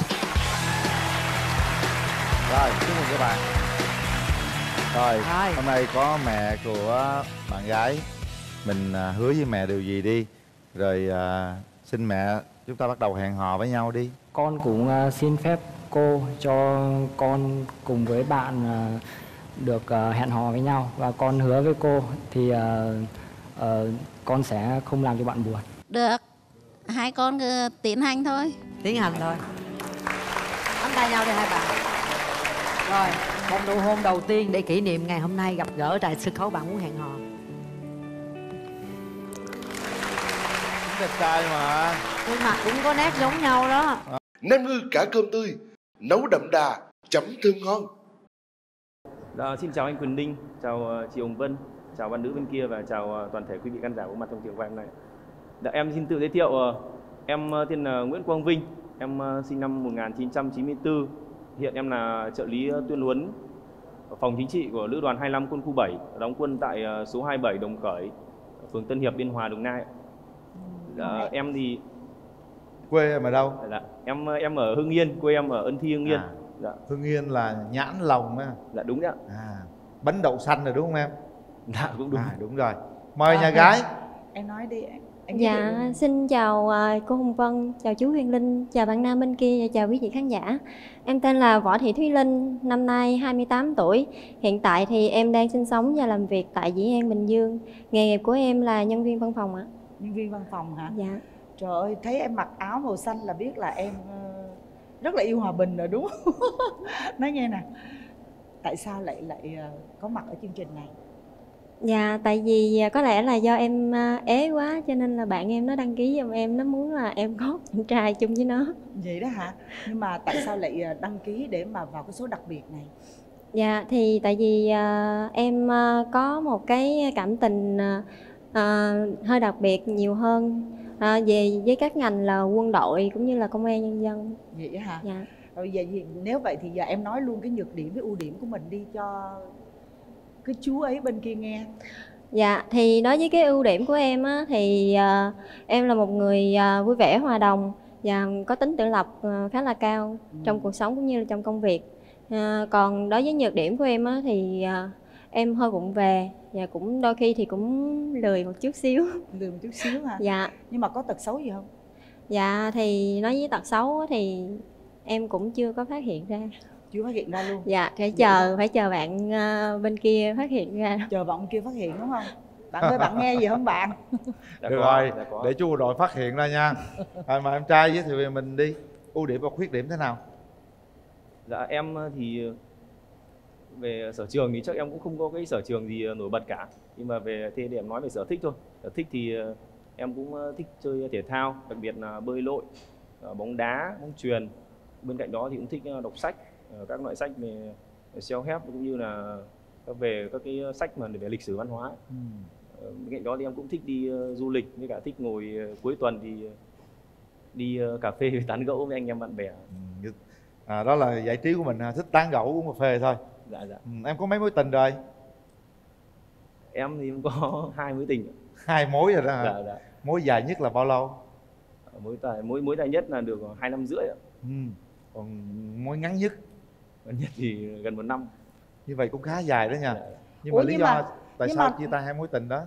Rồi, chúc mừng các bạn. Rồi, Rồi. hôm nay có mẹ của bạn gái. Mình à, hứa với mẹ điều gì đi. Rồi à, xin mẹ chúng ta bắt đầu hẹn hò với nhau đi. Con cũng à, xin phép cô cho con cùng với bạn à, được à, hẹn hò với nhau. Và con hứa với cô thì à, à, con sẽ không làm cho bạn buồn. Được. Hai con cứ tiến hành thôi. Tiến hành thôi. Nắm tay nhau đi hai bạn. Rồi, một nụ hôn đầu tiên để kỷ niệm ngày hôm nay gặp gỡ tại sân khấu bạn muốn hẹn hò. Đẹp trai mà. Nhưng mà cũng có nét giống nhau đó. Nem ngư cá cơm tươi, nấu đậm đà, chấm thơm ngon. Đó, xin chào anh Quyền Ninh, chào uh, chị Hồng Vân, chào bạn nữ bên kia và chào uh, toàn thể quý vị khán giả có mặt trong trường quay này. Dạ, em xin tự giới thiệu, uh, em uh, tên là Nguyễn Quang Vinh, em uh, sinh năm một nghìn chín trăm chín mươi tư. Hiện em là trợ lý uh, tuyên huấn ở phòng chính trị của Lữ đoàn hai mươi lăm quân khu bảy, đóng quân tại uh, số hai mươi bảy Đồng Khởi, phường Tân Hiệp, Biên Hòa, Đồng Nai. Dạ, em thì quê em ở đâu? Dạ, em em ở Hưng Yên, quê em ở Ân Thi, Hưng Yên. À, Dạ. Hưng Yên là nhãn lồng á. Dạ đúng đấy ạ. À, bánh đậu xanh rồi đúng không em? Dạ cũng đúng. À, đúng rồi. Mời À, nhà em- gái. Em nói đi anh. anh giới Dạ, thiệu. xin chào à, cô Hồng Vân, chào chú Huyền Linh, chào bạn nam bên kia và chào quý vị khán giả. Em tên là Võ Thị Thúy Linh, năm nay hai mươi tám tuổi. Hiện tại thì em đang sinh sống và làm việc tại Dĩ An, Bình Dương. Nghề nghiệp của em là nhân viên văn phòng ạ. Nhân viên văn phòng hả? Dạ. Trời ơi, thấy em mặc áo màu xanh là biết là em ờ, rất là yêu hòa bình rồi đúng không? Nói nghe nè, tại sao lại lại ờ, có mặt ở chương trình này? Dạ, tại vì à, có lẽ là do em à, ế quá cho nên là bạn em nó đăng ký giùm em, nó muốn là em có bạn trai chung với nó. Vậy đó hả? Nhưng mà tại sao lại ờ, đăng ký để mà vào cái số đặc biệt này? Dạ, thì tại vì à, em à, có một cái cảm tình à, à, hơi đặc biệt nhiều hơn à, về với các ngành là quân đội cũng như là công an nhân dân. Vậy đó hả? Dạ. Rồi giờ gì- nếu vậy thì giờ em nói luôn cái nhược điểm với ưu điểm của mình đi cho cái chú ấy bên kia nghe. Dạ, thì đối với cái ưu điểm của em á, thì à, em là một người à, vui vẻ, hòa đồng và có tính tự lập à, khá là cao trong cuộc sống cũng như là trong công việc. À, còn đối với nhược điểm của em á, thì à, em hơi vụng về và cũng đôi khi thì cũng lười một chút xíu. Lười một chút xíu hả? Dạ. Nhưng mà có tật xấu gì không? Dạ, thì nói với tật xấu á, thì em cũng chưa có phát hiện ra. Chưa phát hiện ra luôn. Dạ, phải chờ phải chờ bạn à, bên kia phát hiện ra. Chờ bạn kia phát hiện đúng không? Bạn ơi, bạn nghe gì không bạn? Dạ Được có, rồi, dạ có. để chú bộ đội phát hiện ra nha. Rồi mời em trai giới thiệu về mình đi. Ưu điểm và khuyết điểm thế nào? Dạ em thì về sở trường thì chắc em cũng không có cái sở trường gì nổi bật cả. Nhưng mà về thế để em nói về sở thích thôi. Sở thích thì em cũng thích chơi thể thao, đặc biệt là bơi lội, bóng đá, bóng chuyền. Bên cạnh đó thì cũng thích đọc sách, các loại sách về self-help cũng như là về các cái sách mà về lịch sử văn hóa. Ừ. Bên cạnh đó thì em cũng thích đi du lịch, với cả thích ngồi cuối tuần thì đi cà phê tán gẫu với anh em bạn bè. Ừ. À, đó là giải trí của mình, thích tán gẫu uống cà phê thôi. Dạ dạ. Ừ, em có mấy mối tình rồi? Em thì cũng có hai mối tình. Hai mối rồi đó hả? Dạ dạ. Mối dài nhất là bao lâu? Mối dài mối mối dài nhất là được hai năm rưỡi ạ. Ừ. Còn mối ngắn nhất? Ngắn nhất thì gần một năm. Như vậy cũng khá dài đó nha. Dạ. Nhưng Ủa, mà lý nhưng do mà- tại nhưng sao mà- chia tay hai mối tình đó?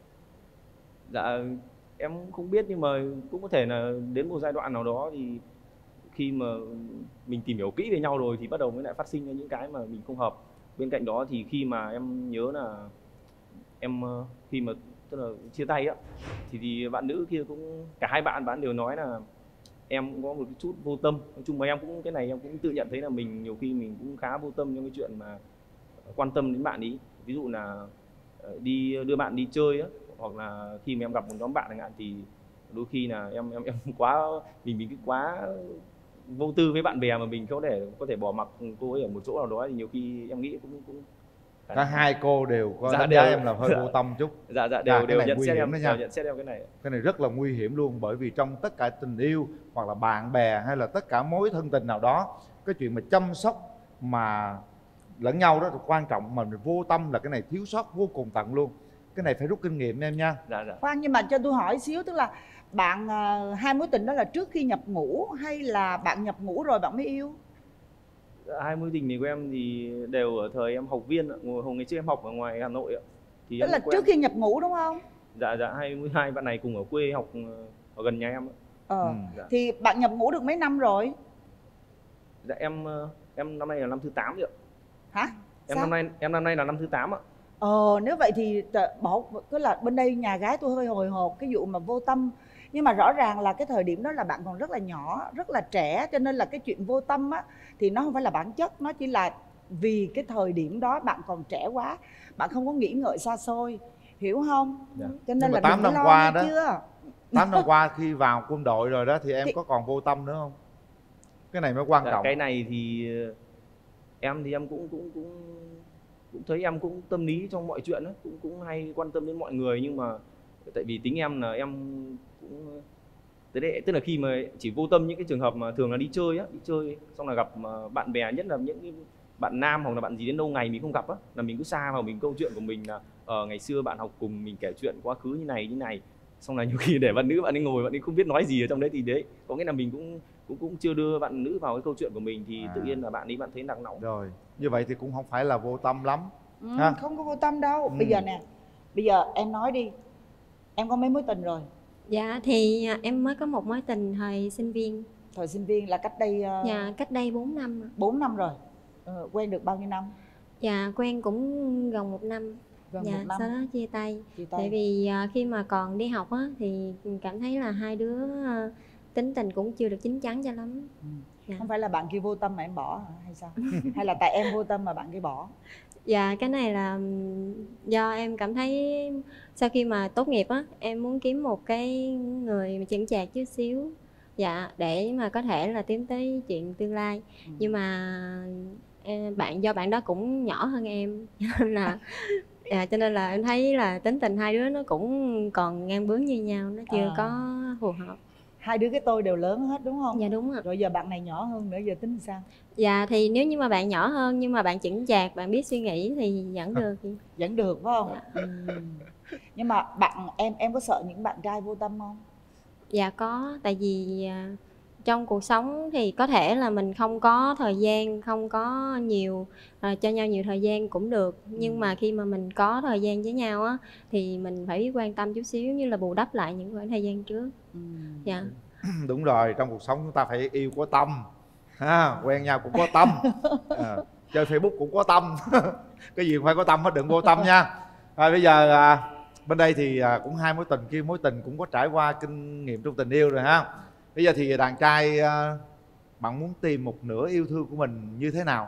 Dạ em không biết, nhưng mà cũng có thể là đến một giai đoạn nào đó thì khi mà mình tìm hiểu kỹ về nhau rồi thì bắt đầu mới lại phát sinh ra những cái mà mình không hợp. Bên cạnh đó thì khi mà em nhớ là em ờ, khi mà tức là chia tay á thì, thì bạn nữ kia cũng, cả hai bạn bạn đều nói là em cũng có một chút vô tâm. Nói chung mà em cũng cái này em cũng tự nhận thấy là mình nhiều khi mình cũng khá vô tâm trong cái chuyện mà quan tâm đến bạn ý. Ví dụ là ờ, đi đưa bạn đi chơi á, hoặc là khi mà em gặp một nhóm bạn chẳng hạn thì đôi khi là em em em quá mình mình cứ quá vô tư với bạn bè mà mình có thể có thể bỏ mặc cô ấy ở một chỗ nào đó, thì nhiều khi em nghĩ cũng cũng Cả hai cô đều có Dạ, đánh giá đều. em là hơi Dạ. vô tâm chút. Dạ dạ À, đều cái đều này nhận nguy xét hiểm em, đó nha. đều nhận xét em cái này. Cái này rất là nguy hiểm luôn, bởi vì trong tất cả tình yêu hoặc là bạn bè hay là tất cả mối thân tình nào đó, cái chuyện mà chăm sóc mà lẫn nhau đó là quan trọng, mà mình vô tâm là cái này thiếu sót vô cùng tận luôn. Cái này phải rút kinh nghiệm em nha. Dạ dạ. Khoan, nhưng mà cho tôi hỏi xíu, tức là bạn ờ, hai mối tình đó là trước khi nhập ngũ hay là bạn nhập ngũ rồi bạn mới yêu? Dạ, hai mối tình này của em thì đều ở thời em học viên ạ. Ngồi hồi ngày trước em học ở ngoài Hà Nội ạ. Thì Tức em là quen- trước khi nhập ngũ đúng không? Dạ dạ, hai hai bạn này cùng ở quê học ở gần nhà em ạ. Ờ. Ừ. Dạ. Thì bạn nhập ngũ được mấy năm rồi? Dạ em ờ, em năm nay là năm thứ tám rồi ạ. Hả? Em Sao? năm nay em năm nay là năm thứ tám ạ. Ờ, nếu vậy thì t- bỏ cứ là bên đây nhà gái tôi hơi hồi hộp cái vụ mà vô tâm. Nhưng mà rõ ràng là cái thời điểm đó là bạn còn rất là nhỏ, rất là trẻ, cho nên là cái chuyện vô tâm á thì nó không phải là bản chất, nó chỉ là vì cái thời điểm đó bạn còn trẻ quá, bạn không có nghĩ ngợi xa xôi, hiểu không? Dạ. Cho nên Nhưng mà là tám đừng có năm lo qua nghe đó, chưa? tám năm qua khi vào quân đội rồi đó thì em Thì- có còn vô tâm nữa không? Cái này mới quan Dạ, trọng. cái này thì ờ, em thì em cũng cũng cũng cũng thấy em cũng tâm lý trong mọi chuyện ấy, cũng cũng hay quan tâm đến mọi người, nhưng mà tại vì tính em là em cũng thế đấy, tức là khi mà chỉ vô tâm những cái trường hợp mà thường là đi chơi á, đi chơi xong là gặp mà bạn bè, nhất là những cái bạn nam hoặc là bạn gì đến lâu ngày mình không gặp á, là mình cứ xa vào mình câu chuyện của mình là ở ngày xưa bạn học cùng mình kể chuyện quá khứ như này như này, xong là nhiều khi để bạn nữ bạn ấy ngồi bạn ấy không biết nói gì ở trong đấy, thì đấy có nghĩa là mình cũng cũng cũng chưa đưa bạn nữ vào cái câu chuyện của mình thì À. tự nhiên là bạn ấy bạn thấy nặng nóng. Rồi, như vậy thì cũng không phải là vô tâm lắm. Ừ, Ha? không có vô tâm đâu. Ừ. Bây giờ nè, bây giờ em nói đi, em có mấy mối tình rồi? Dạ thì à, em mới có một mối tình thời sinh viên. Thời sinh viên là cách đây uh, Dạ cách đây bốn năm ạ. bốn năm rồi. Ờ, quen được bao nhiêu năm? Dạ quen cũng gần một năm. Gần Dạ một năm. sau đó chia tay. Chia tay. Tại vì à, khi mà còn đi học á thì cảm thấy là hai đứa à, tính tình cũng chưa được chín chắn cho lắm. Ừ. Dạ. Không phải là bạn kia vô tâm mà em bỏ hả? Hay sao? Hay là tại em vô tâm mà bạn kia bỏ? Dạ cái này là ừm, do em cảm thấy sau khi mà tốt nghiệp á em muốn kiếm một cái người mà chững chạc chút xíu. Dạ để mà có thể là tiến tới chuyện tương lai. Ừ. Nhưng mà em- bạn do bạn đó cũng nhỏ hơn em cho nên là dạ, cho nên là em thấy là tính tình hai đứa nó cũng còn ngang bướng như nhau, nó chưa À. có phù hợp. Hai đứa cái tôi đều lớn hết đúng không? Dạ đúng ạ. Rồi giờ bạn này nhỏ hơn nữa, giờ tính sao? Dạ thì nếu như mà bạn nhỏ hơn nhưng mà bạn chững chạc, bạn biết suy nghĩ thì vẫn được. Vẫn được phải không? Ừ. Nhưng mà bạn em em có sợ những bạn trai vô tâm không? Dạ có, tại vì à, trong cuộc sống thì có thể là mình không có thời gian, không có nhiều à, cho nhau nhiều thời gian cũng được. Nhưng mà khi mà mình có thời gian với nhau á thì mình phải biết quan tâm chút xíu, như là bù đắp lại những khoảng thời gian trước. Ừ. Dạ. Đúng rồi, trong cuộc sống chúng ta phải yêu có tâm ha, quen nhau cũng có tâm, à, chơi Facebook cũng có tâm. Cái gì cũng phải có tâm hết, đừng vô tâm nha. Rồi bây giờ à, bên đây thì à, cũng hai mối tình, kia mối tình cũng có trải qua kinh nghiệm trong tình yêu rồi ha. Bây giờ thì đàn trai à, bạn muốn tìm một nửa yêu thương của mình như thế nào?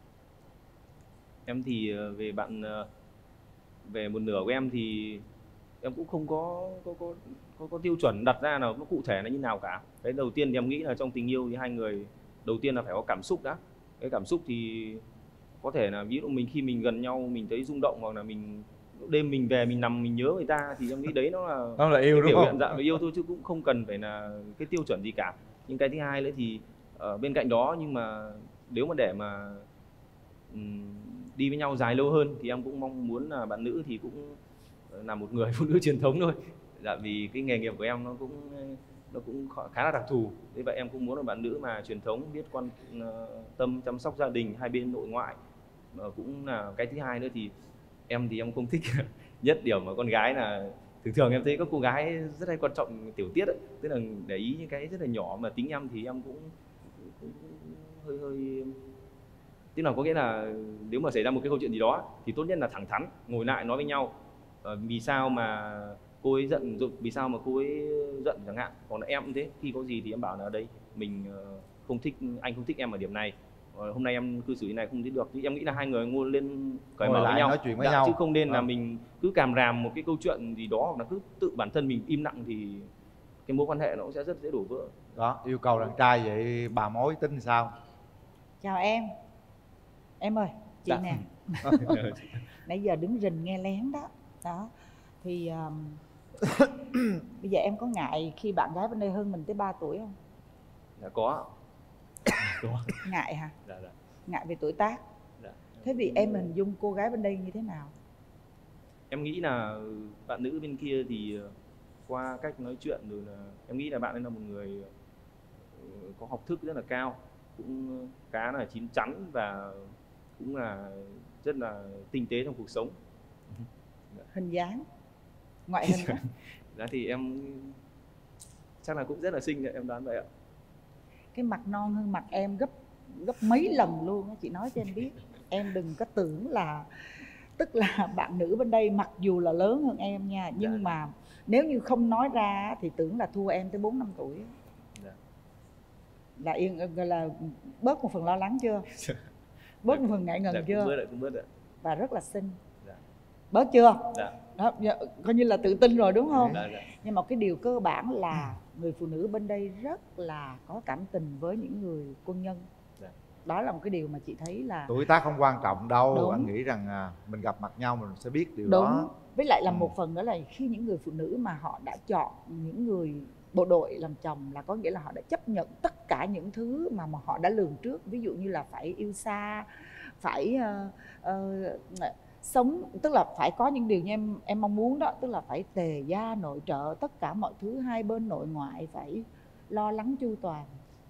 Em thì ờ, về bạn ờ, về một nửa của em thì em cũng không có có có có, có tiêu chuẩn đặt ra nào nó cụ thể là như nào cả. Cái đầu tiên thì em nghĩ là trong tình yêu thì hai người đầu tiên là phải có cảm xúc đã. Cái cảm xúc thì có thể là ví dụ mình khi mình gần nhau mình thấy rung động, hoặc là mình đêm mình về mình nằm mình nhớ người ta, thì em nghĩ đấy nó là Đó là yêu cái đúng biểu không? hiện dạng về yêu thôi, chứ cũng không cần phải là cái tiêu chuẩn gì cả. Nhưng cái thứ hai nữa thì ở bên cạnh đó, nhưng mà nếu mà để mà ừm, đi với nhau dài lâu hơn thì em cũng mong muốn là bạn nữ thì cũng là một người phụ nữ truyền thống thôi. Dạ vì cái nghề nghiệp của em nó cũng nó cũng khá- khá là đặc thù. Thế vậy em cũng muốn là bạn nữ mà truyền thống, biết quan ờ, tâm chăm sóc gia đình hai bên nội ngoại. Ờ, cũng là cái thứ hai nữa thì em thì em không thích nhất điểm mà con gái là thường thường em thấy các cô gái rất hay quan trọng tiểu tiết ấy. Tức là để ý những cái rất là nhỏ, mà tính em thì em cũng, cũng, cũng hơi hơi tức là có nghĩa là nếu mà xảy ra một cái câu chuyện gì đó thì tốt nhất là thẳng thắn ngồi lại nói với nhau. Ờ, vì sao mà cô ấy giận, rồi vì sao mà cô ấy giận chẳng hạn. Còn là em cũng thế, khi có gì thì em bảo là đây mình ờ, không thích, anh không thích em ở điểm này, ờ, hôm nay em cư xử như này không thích được. Thì em nghĩ là hai người ngồi lên cởi Ngồi mở lại với nhau, nói chuyện với Dạ, nhau. chứ không nên là Vâng. mình cứ càm ràm một cái câu chuyện gì đó, hoặc là cứ tự bản thân mình im lặng thì cái mối quan hệ nó cũng sẽ rất dễ đổ vỡ. Đó, yêu cầu đàn trai vậy bà mối tính sao? Chào em. Em ơi, chị Dạ. nè. Nãy giờ đứng rình nghe lén đó. Đó. Thì um, bây giờ em có ngại khi bạn gái bên đây hơn mình tới ba tuổi không? Dạ có. Có. Ngại hả? Dạ, dạ. Ngại về tuổi tác. Dạ. Thế vì em hình dung cô gái bên đây như thế nào? Em nghĩ là bạn nữ bên kia thì qua cách nói chuyện rồi là em nghĩ là bạn ấy là một người ờ, có học thức rất là cao, cũng khá là chín chắn và cũng là rất là tinh tế trong cuộc sống. Hình dáng, ngoại hình đó. Dạ thì em chắc là cũng rất là xinh, em đoán vậy ạ. Cái mặt non hơn mặt em gấp gấp mấy lần luôn á, chị nói cho em biết. Em đừng có tưởng là, tức là bạn nữ bên đây mặc dù là lớn hơn em nha, nhưng Dạ. mà nếu như không nói ra thì tưởng là thua em tới bốn năm tuổi. Dạ. Là yên, gọi là bớt một phần lo lắng chưa? Bớt một phần ngại ngần Dạ, chưa? cũng bớt ạ, cũng bớt ạ. Và rất là xinh. Dạ. Bớt chưa? Dạ. Đó, dạ, coi như là tự tin rồi đúng không? Dạ, dạ. Nhưng mà cái điều cơ bản là người phụ nữ bên đây rất là có cảm tình với những người quân nhân. Dạ. Đó là một cái điều mà chị thấy là Tuổi tác không quan trọng đâu. Đúng. Anh nghĩ rằng à, mình gặp mặt nhau mình sẽ biết điều đúng. đó. Với lại là Ừ. một phần đó là khi những người phụ nữ mà họ đã chọn những người bộ đội làm chồng, là có nghĩa là họ đã chấp nhận tất cả những thứ mà, mà họ đã lường trước. Ví dụ như là phải yêu xa, phải uh, uh, sống, tức là phải có những điều như em em mong muốn đó, tức là phải tề gia nội trợ, tất cả mọi thứ hai bên nội ngoại phải lo lắng chu toàn.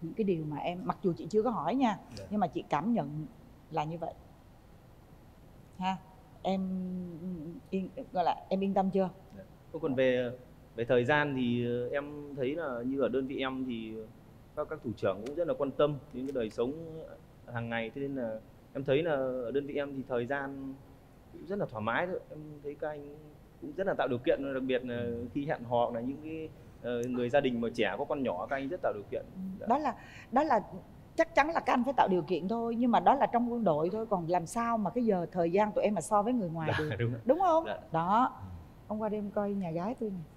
những cái điều mà em, mặc dù chị chưa có hỏi nha, Dạ. nhưng mà chị cảm nhận là như vậy ha. Em yên, gọi là em yên tâm chưa? Còn về về thời gian thì em thấy là như ở đơn vị em thì các các thủ trưởng cũng rất là quan tâm đến cái đời sống hàng ngày, thế nên là em thấy là ở đơn vị em thì thời gian cũng rất là thoải mái thôi. Em thấy các anh cũng rất là tạo điều kiện, đặc biệt là khi hẹn hò là những cái uh, người gia đình mà trẻ có con nhỏ, các anh rất tạo điều kiện. Dạ. Đó là đó là chắc chắn là các anh phải tạo điều kiện thôi, nhưng mà đó là trong quân đội thôi, còn làm sao mà cái giờ thời gian tụi em mà so với người ngoài Dạ, được, đúng, đúng không? Dạ. Đó, hôm qua đêm coi nhà gái tôi này.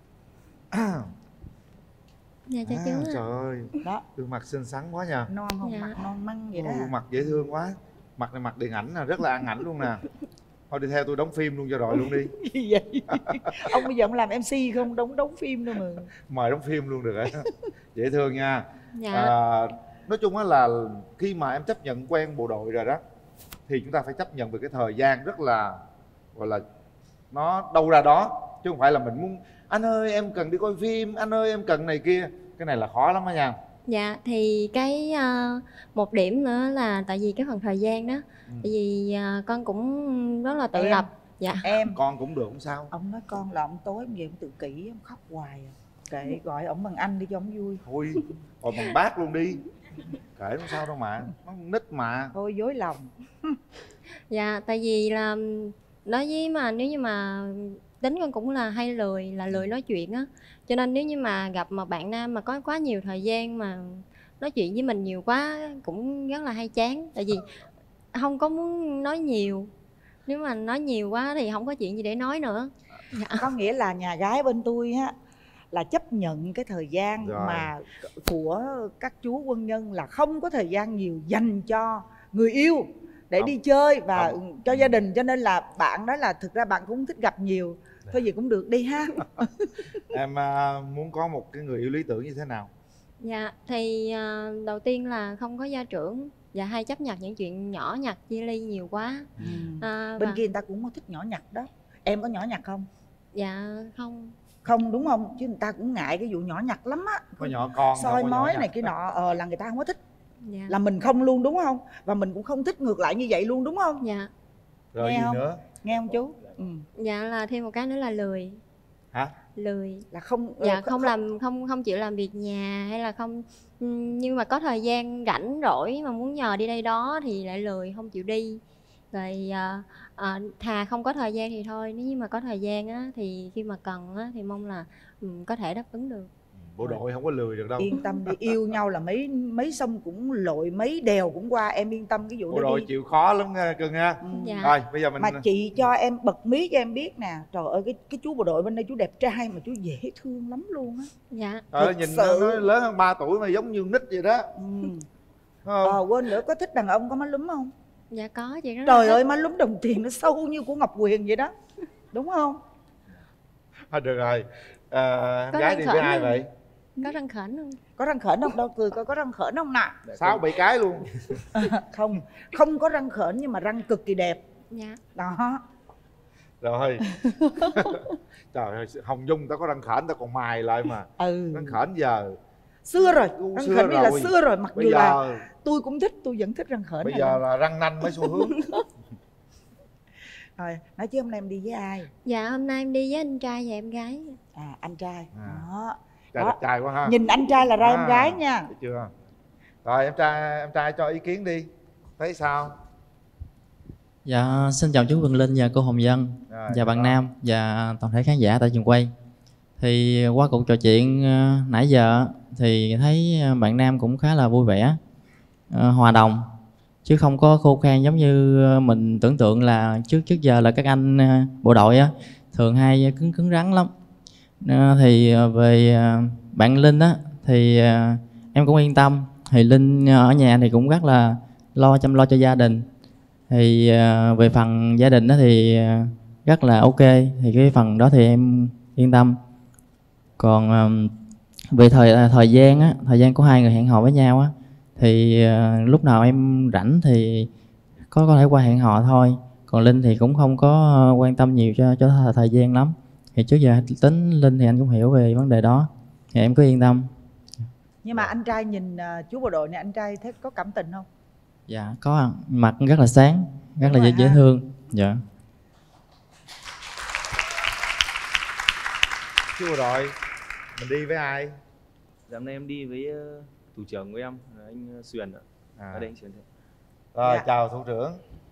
Dạ cho À, chú ạ. trời ơi, đó, gương mặt xinh xắn quá nha. non không, Dạ. mặt non măng vậy đó. Gương mặt dễ thương quá. Mặt này mặt điện ảnh nè, rất là ăn ảnh luôn nè. Thôi đi theo tôi đóng phim luôn cho rồi luôn đi. Gì vậy? Ông bây giờ ông làm em xê không, đóng đóng phim đâu mà. Mời đóng phim luôn được hả? Dễ thương nha. Dạ. À, nói chung á là khi mà em chấp nhận quen bộ đội rồi đó, thì chúng ta phải chấp nhận về cái thời gian rất là gọi là nó đâu ra đó, chứ không phải là mình muốn anh ơi em cần đi coi phim, anh ơi em cần này kia. Cái này là khó lắm đó nha. Dạ thì cái uh, một điểm nữa là tại vì cái phần thời gian đó, Ừ. tại vì uh, con cũng rất là tự Em. lập. Dạ. Em Con cũng được không sao. ông nói con là ông tối ông về ông tự kỷ, ông khóc hoài à. Kệ, gọi ổng bằng anh đi cho ổng vui. Thôi gọi bằng bác luôn đi, kệ không sao đâu mà, nó nít mà. Thôi dối lòng. Dạ tại vì là nói với mà nếu như mà tính con cũng là hay lười, là lười nói chuyện á, cho nên nếu như mà gặp một bạn nam mà có quá nhiều thời gian mà nói chuyện với mình nhiều quá cũng rất là hay chán, tại vì không có muốn nói nhiều, nếu mà nói nhiều quá thì không có chuyện gì để nói nữa. Dạ. Có nghĩa là nhà gái bên tôi á là chấp nhận cái thời gian Rồi. mà của các chú quân nhân là không có thời gian nhiều dành cho người yêu để Không. đi chơi và Không. cho gia đình, cho nên là bạn đó là thực ra bạn cũng thích gặp nhiều. Thôi gì cũng được đi ha. Em à, muốn có một cái người yêu lý tưởng như thế nào? Dạ thì à, đầu tiên là không có gia trưởng và hay chấp nhặt những chuyện nhỏ nhặt chia ly nhiều quá. Ừ. À, Bên và- kia người ta cũng có thích nhỏ nhặt đó. Em có nhỏ nhặt không? Dạ không. Không đúng không? Chứ người ta cũng ngại cái vụ nhỏ nhặt lắm á. Có nhỏ con Soi không có nhỏ mói nhặt. này kia nọ ờ, là người ta không có thích. Dạ. Là mình không luôn đúng không? Và mình cũng không thích ngược lại như vậy luôn đúng không? Dạ. Rồi Nghe gì không? nữa? Nghe không chú? Ừ. Dạ là thêm một cái nữa là lười. Hả? Lười. Là không Dạ ờ, không làm không không chịu làm việc nhà hay là không, ừm, nhưng mà có thời gian rảnh rỗi mà muốn nhờ đi đây đó thì lại lười không chịu đi. Rồi à, à, thà không có thời gian thì thôi, nếu như mà có thời gian á thì khi mà cần á thì mong là ừm, có thể đáp ứng được. Bộ đội không có lười được đâu. Yên tâm đi, yêu nhau là mấy mấy sông cũng lội, mấy đèo cũng qua, em yên tâm cái vụ Bộ đó đội đi. chịu khó lắm nha cưng nha. Dạ. Rồi bây giờ mình Mà chị cho em bật mí cho em biết nè, trời ơi cái cái chú bộ đội bên đây chú đẹp trai mà chú dễ thương lắm luôn á. Dạ. Trời ơi, Thật nhìn sự. nó, nó lớn hơn ba tuổi mà giống như nít vậy đó. Ừ. Không? Ờ, quên nữa, có thích đàn ông có má lúm không? Dạ có chị rất là Trời thích. ơi má lúm đồng tiền nó sâu như của Ngọc Huyền vậy đó. Đúng không? Thôi được rồi. À, Có gái răng đi với khểnh ai không? vậy? Có răng khểnh không? Có răng khểnh không? Đâu cười coi có răng khểnh không nè. Sáu bảy cái luôn. Không, không có răng khểnh nhưng mà răng cực kỳ đẹp. Dạ. Đó. Rồi. Trời ơi, Hồng Dung tao có răng khểnh tao còn mài lại mà. Ừ. Răng khểnh giờ Xưa rồi, U răng xưa khểnh đây là rồi. xưa rồi, mặc Bây dù giờ là tôi cũng thích, tôi vẫn thích răng khểnh bây này giờ lắm. là răng nanh mới xu hướng. Rồi, nói chứ hôm nay em đi với ai? Dạ hôm nay em đi với anh trai và em gái. À, anh trai. À. Đó. Trai Đó. đẹp trai quá ha. Nhìn anh trai là ra em À, gái nha. thấy chưa? Rồi em trai em trai cho ý kiến đi. Thấy sao? Dạ, xin chào chú Quỳnh Linh và cô Hồng Vân Rồi, và bạn đó. Nam và toàn thể khán giả tại trường quay. Thì qua cuộc trò chuyện ờ, nãy giờ thì thấy ờ, bạn Nam cũng khá là vui vẻ, ờ, hòa đồng, chứ không có khô khan giống như ờ, mình tưởng tượng là trước trước giờ là các anh ờ, bộ đội á thường hay cứng cứng rắn lắm. Ờ, thì ờ, về ờ, bạn Linh á thì ờ, em cũng yên tâm. Thì Linh ở nhà thì cũng rất là lo chăm lo cho gia đình. Thì uh, về phần gia đình đó thì uh, rất là ok, thì cái phần đó thì em yên tâm. Còn um, về thời thời gian á, thời gian của hai người hẹn hò với nhau á thì uh, lúc nào em rảnh thì có có thể qua hẹn hò thôi. Còn Linh thì cũng không có uh, quan tâm nhiều cho cho thời, thời gian lắm. Thì trước giờ tính Linh thì anh cũng hiểu về vấn đề đó, thì em cứ yên tâm. Nhưng mà anh trai nhìn uh, chú bộ đội này, anh trai thấy có cảm tình không? Dạ có ạ. Mặt rất là sáng, rất Đúng là rồi dễ, dễ ha. thương. Dạ. Chú bộ đội, mình đi với ai? Dạ hôm nay em đi với uh, thủ trưởng của em là anh uh, Xuyền ạ. À. Ở đây anh Xuyền. Rồi, Dạ. chào thủ trưởng.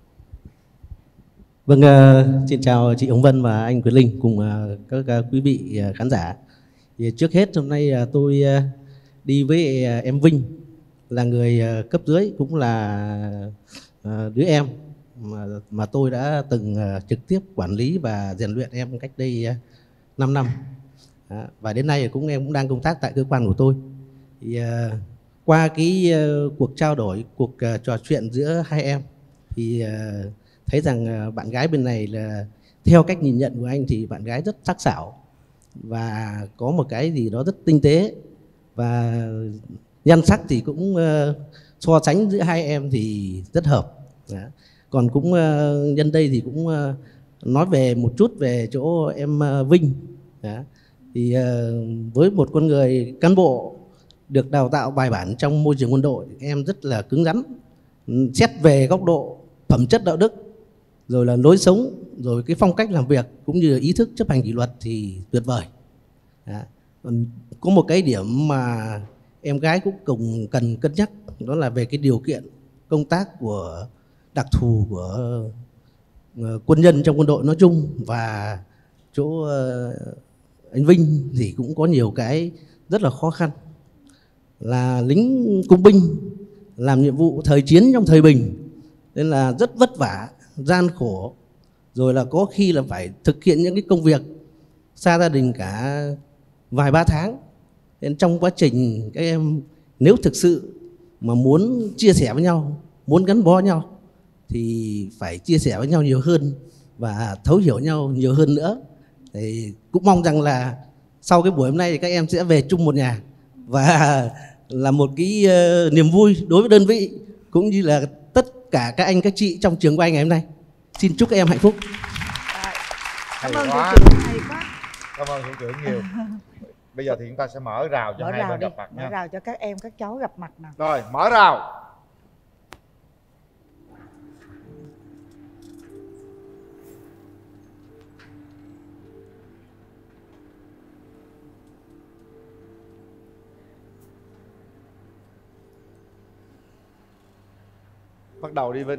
Vâng, uh, xin chào chị Hồng Vân và anh Quyền Linh cùng uh, các uh, quý vị uh, khán giả. Thì trước hết hôm nay uh, tôi uh, đi với uh, em Vinh, là người uh, cấp dưới, cũng là uh, đứa em mà, mà tôi đã từng uh, trực tiếp quản lý và rèn luyện em cách đây uh, năm năm. Đó, và đến nay cũng em cũng đang công tác tại cơ quan của tôi. Thì, uh, qua cái uh, cuộc trao đổi, cuộc uh, trò chuyện giữa hai em thì uh, thấy rằng uh, bạn gái bên này là theo cách nhìn nhận của anh thì bạn gái rất sắc sảo và có một cái gì đó rất tinh tế, và nhan sắc thì cũng uh, so sánh giữa hai em thì rất hợp. Đó. Còn cũng uh, nhân đây thì cũng uh, nói về một chút về chỗ em uh, Vinh. Đó. Thì uh, với một con người cán bộ được đào tạo bài bản trong môi trường quân đội, em rất là cứng rắn, xét về góc độ phẩm chất đạo đức, rồi là lối sống, rồi cái phong cách làm việc cũng như là ý thức chấp hành kỷ luật thì tuyệt vời. Đó. Còn có một cái điểm mà em gái cũng cùng cần cân nhắc, đó là về cái điều kiện công tác của đặc thù của uh, quân nhân trong quân đội nói chung, và chỗ uh, anh Vinh thì cũng có nhiều cái rất là khó khăn. Là lính cung binh làm nhiệm vụ thời chiến trong thời bình nên là rất vất vả, gian khổ, rồi là có khi là phải thực hiện những cái công việc xa gia đình cả vài ba tháng. Nên trong quá trình các em nếu thực sự mà muốn chia sẻ với nhau, muốn gắn bó nhau thì phải chia sẻ với nhau nhiều hơn và thấu hiểu nhau nhiều hơn nữa. Thì cũng mong rằng là sau cái buổi hôm nay thì các em sẽ về chung một nhà, và là một cái uh, niềm vui đối với đơn vị cũng như là tất cả các anh các chị trong trường quay ngày hôm nay. Xin chúc các em hạnh phúc. Hay Cảm ơn quá. thủ trưởng, hay quá. Cảm ơn thủ trưởng nhiều. Bây giờ thì chúng ta sẽ mở rào cho Mở hai rào bên đi, gặp mặt mở nha. rào cho các em, các cháu gặp mặt nào. Rồi, mở rào. Bắt đầu đi Vinh.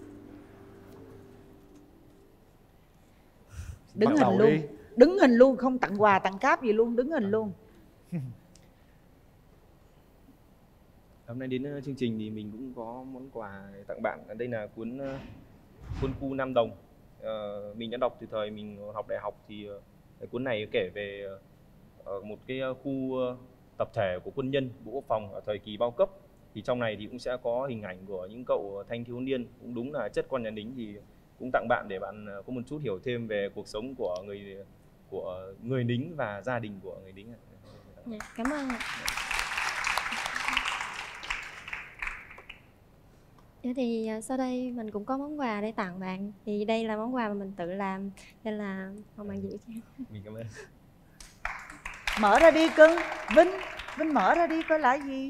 Đứng Bắt hình đầu luôn. đi. Đứng hình luôn, không tặng quà tặng cáp gì luôn, đứng hình luôn. Hôm nay đến uh, chương trình thì mình cũng có món quà để tặng bạn. Đây là cuốn uh, Quân khu Nam Đồng. Uh, mình đã đọc từ thời mình học đại học, thì uh, cái cuốn này kể về uh, một cái uh, khu uh, tập thể của quân nhân Bộ Quốc phòng ở thời kỳ bao cấp. Thì trong này thì cũng sẽ có hình ảnh của những cậu thanh thiếu niên, cũng đúng là chất con nhà lính, thì cũng tặng bạn để bạn có một chút hiểu thêm về cuộc sống của người của người lính và gia đình của người lính. Dạ, cảm ơn ạ. Dạ thì sau đây mình cũng có món quà để tặng bạn. Thì đây là món quà mà mình tự làm, nên là mong bạn giữ cho. Mình cảm ơn. Mở ra đi cưng. Vinh, Vinh mở ra đi coi là gì.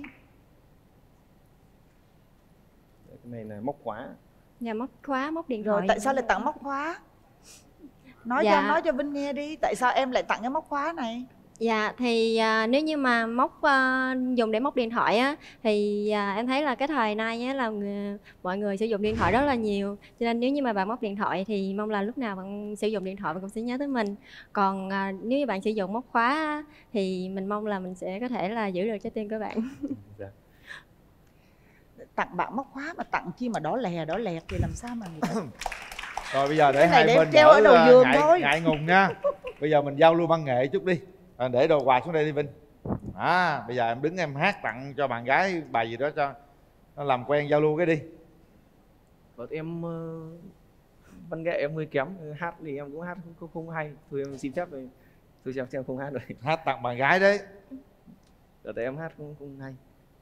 Cái này là móc khóa. Dạ, móc khóa, móc điện Rồi thoại. tại sao lại tặng móc khóa? Nói Dạ. cho nói cho Vinh nghe đi, tại sao em lại tặng cái móc khóa này? Dạ thì à, nếu như mà móc à, dùng để móc điện thoại á, thì à, em thấy là cái thời nay á, là người, mọi người sử dụng điện thoại rất là nhiều, cho nên nếu như mà bạn móc điện thoại thì mong là lúc nào bạn sử dụng điện thoại bạn cũng sẽ nhớ tới mình. Còn à, nếu như bạn sử dụng móc khóa á, thì mình mong là mình sẽ có thể là giữ được trái tim của bạn. Dạ. Tặng bạn móc khóa mà tặng chi mà đỏ lè đỏ lẹt thì làm sao mà người ta... Rồi bây giờ để Cái này hai để bên treo đỡ, ở đầu uh, giường ngại, thôi. ngại ngùng nha. Bây giờ mình giao lưu văn nghệ chút đi. À, để đồ quà xuống đây đi Vinh. À, bây giờ em đứng em hát tặng cho bạn gái bài gì đó cho nó làm quen giao lưu cái đi. Vâng, em uh, văn nghệ em hơi kém, hát thì em cũng hát không, không, không hay. Thôi em xin phép rồi. Tôi xem xem không hát rồi. Hát tặng bạn gái đấy. Giờ tại em hát cũng không hay.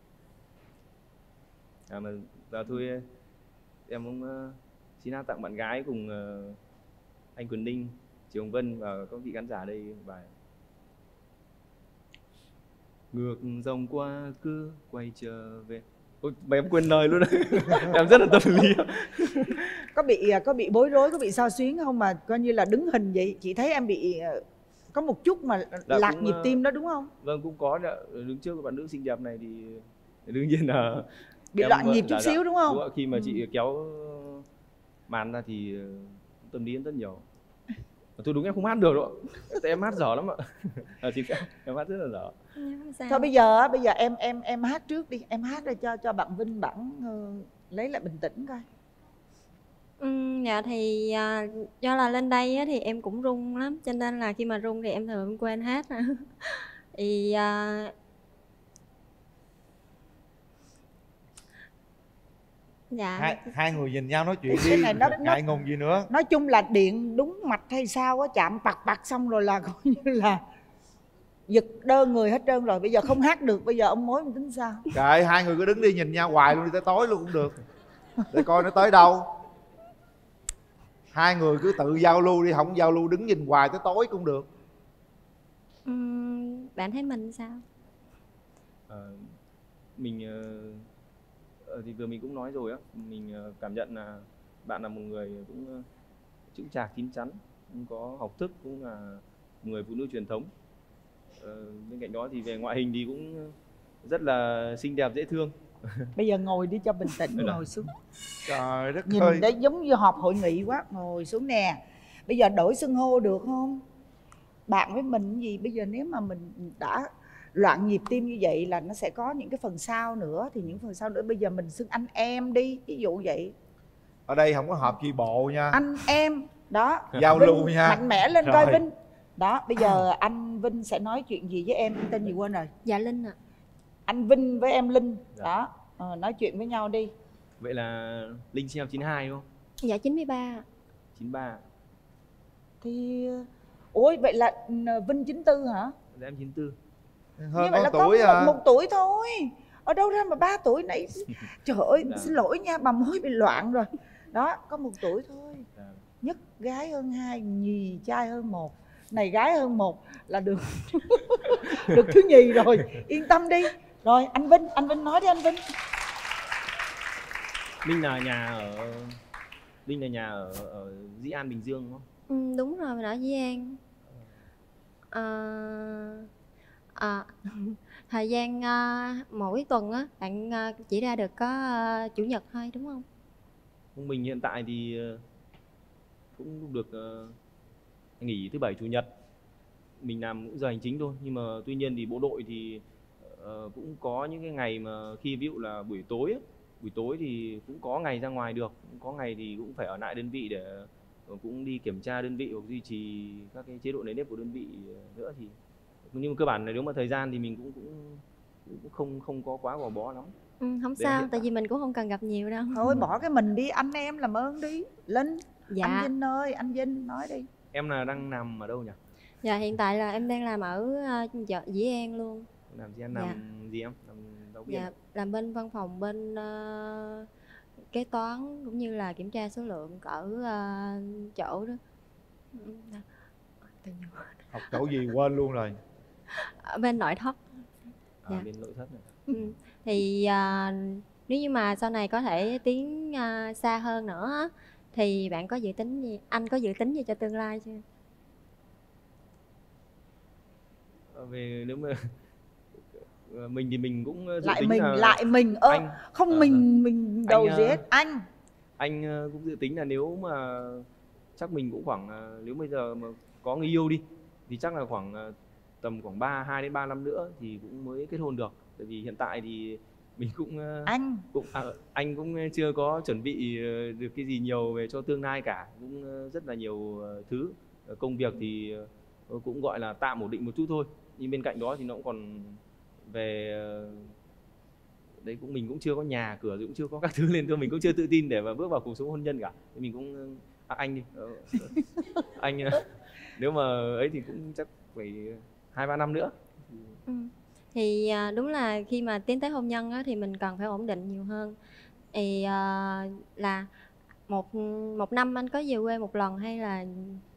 À mà giờ thôi em cũng uh, xin hát tặng bạn gái cùng uh, anh Quyền Linh, chị Hồng Vân và các vị khán giả đây bài. ngược dòng qua cứ quay trở về. Ôi, mà em quên lời luôn đấy. Em rất là tâm lý. Có bị có bị bối rối, có bị sao xuyến không mà coi như là đứng hình vậy? Chị thấy em bị có một chút mà Dạ, lạc cũng, nhịp tim đó đúng không? Vâng, cũng có đã. Đứng trước bạn nữ xinh đẹp này thì đương nhiên là Bị em, loạn nhịp dạ, chút dạ, xíu đúng không? Đúng ạ, khi mà Ừ. chị kéo màn ra thì tâm lý rất nhiều. Tôi đúng em không hát được đâu, tại em hát dở lắm ạ. À, thì em hát rất là dở. Thôi bây giờ á, bây giờ em em em hát trước đi, em hát để cho cho bạn Vinh bản uh, lấy lại bình tĩnh coi. Ừ, dạ thì à, do là lên đây á, thì em cũng run lắm, cho nên là khi mà run thì em thường quên hát. Thì à, dạ Hai, hai người nhìn nhau nói chuyện Cái đi, này nó- nó- ngại ngùng gì nữa. Nói chung là điện đúng mạch hay sao á, chạm bạc bạc xong rồi là coi như là giật đơ người hết trơn rồi. Bây giờ không hát được, bây giờ ông mối mình tính sao? Trời, hai người cứ đứng đi nhìn nhau hoài luôn đi tới tối luôn cũng được, để coi nó tới đâu. Hai người cứ tự giao lưu đi, không giao lưu đứng nhìn hoài tới tối cũng được. Ừm, bạn thấy mình sao? Ờ, mình ờ, thì vừa mình cũng nói rồi á, mình ờ, cảm nhận là bạn là một người cũng ờ, chững chạc chín chắn, cũng có học thức, cũng là một người phụ nữ truyền thống. Ờ, bên cạnh đó thì về ngoại hình thì cũng rất là xinh đẹp dễ thương. Bây giờ ngồi đi cho bình tĩnh, Đây là- ngồi xuống. Trời đất Nhìn ơi. đấy giống như họp hội nghị quá, ngồi xuống nè. Bây giờ đổi xưng hô được không? Bạn với mình gì? Bây giờ nếu mà mình đã loạn nhịp tim như vậy là nó sẽ có những cái phần sau nữa. Thì những phần sau nữa bây giờ mình xưng anh em đi, ví dụ vậy. Ở đây không có họp chi bộ nha. Anh em, đó. Giao Vinh, lưu nha. mạnh mẽ lên Rồi. coi Vinh. Đó, bây giờ anh Vinh sẽ nói chuyện gì với em, tên gì quên rồi. Dạ Linh ạ. Anh Vinh với em Linh, Dạ. đó, ờ, nói chuyện với nhau đi. Vậy là Linh sinh năm chín hai đúng không? Dạ chín mươi ba. chín ba. Thì, ôi vậy là ừ, Vinh chín tư hả? Dạ em chín tư. Hơn Như vậy là con có tuổi một, à. một tuổi thôi. Ở đâu ra mà ba tuổi nãy. Trời ơi, Dạ. xin lỗi nha, bà mối bị loạn rồi. Đó, có một tuổi thôi. Dạ. Nhất gái hơn hai, nhì trai hơn một. Này gái hơn một là được được thứ nhì rồi. Yên tâm đi. Rồi anh Vinh, anh Vinh nói đi anh Vinh. Linh là nhà ở Linh là nhà ở, ở Dĩ An, Bình Dương đúng không? Ừ, đúng rồi, mình ở Dĩ An. À, à, thời gian uh, mỗi tuần á bạn uh, chỉ ra được có uh, chủ nhật thôi đúng không? Mình hiện tại thì ờ, cũng được ờ, nghỉ thứ bảy chủ nhật. Mình làm cũng giờ hành chính thôi, nhưng mà tuy nhiên thì bộ đội thì ờ, cũng có những cái ngày mà khi ví dụ là buổi tối ấy, buổi tối thì cũng có ngày ra ngoài được, cũng có ngày thì cũng phải ở lại đơn vị để ờ, cũng đi kiểm tra đơn vị hoặc duy trì các cái chế độ nề nếp của đơn vị nữa. Thì nhưng mà cơ bản là nếu mà thời gian thì mình cũng cũng, cũng không không có quá gò bó lắm. Ừ, không Để sao, hiện tại vì mình cũng không cần gặp nhiều đâu. Thôi bỏ cái mình đi, anh em làm ơn đi. Linh, Dạ. anh Vinh ơi, anh Vinh nói đi. Em là đang nằm ở đâu nhỉ? Dạ hiện tại là em đang làm ở uh, chợ Dĩ An luôn. Làm gì em làm Dạ. gì em? Làm giáo viên. Dạ, làm bên văn phòng bên uh, kế toán cũng như là kiểm tra số lượng ở uh, chỗ đó. Ừ, dạ. Tự nhiên quên. Học chỗ gì quên luôn rồi. Ở bên nội thất. À, Dạ. bên nội thất này. Ừ. Thì uh, nếu như mà sau này có thể tiến uh, xa hơn nữa á, thì bạn có dự tính gì, anh có dự tính gì cho tương lai chưa? Ờ, về nếu mà mình thì mình cũng dự Lại tính mình, là lại mình, ơ, anh, không ờ, mình, mình đầu anh, gì ờ, hết, anh. Anh ờ, cũng dự tính là nếu mà chắc mình cũng khoảng ờ, nếu bây giờ mà có người yêu đi thì chắc là khoảng ờ, tầm khoảng ba hai đến ba năm nữa thì cũng mới kết hôn được. Tại vì hiện tại thì mình cũng ờ, anh cũng à, anh cũng chưa có chuẩn bị ờ, được cái gì nhiều về cho tương lai cả, cũng ờ, rất là nhiều ờ, thứ. Ờ, công việc thì ờ, cũng gọi là tạm ổn định một chút thôi, nhưng bên cạnh đó thì nó cũng còn về ờ, đấy cũng mình cũng chưa có nhà cửa, cũng chưa có các thứ lên thôi, mình cũng chưa tự tin để mà bước vào cuộc sống hôn nhân cả. Thì mình cũng à, anh đi ờ, anh ờ, nếu mà ấy thì cũng chắc phải hai ba năm nữa. Ừ. Thì à, đúng là khi mà tiến tới hôn nhân á, thì mình cần phải ổn định nhiều hơn. Thì à, là một một năm anh có về quê một lần hay là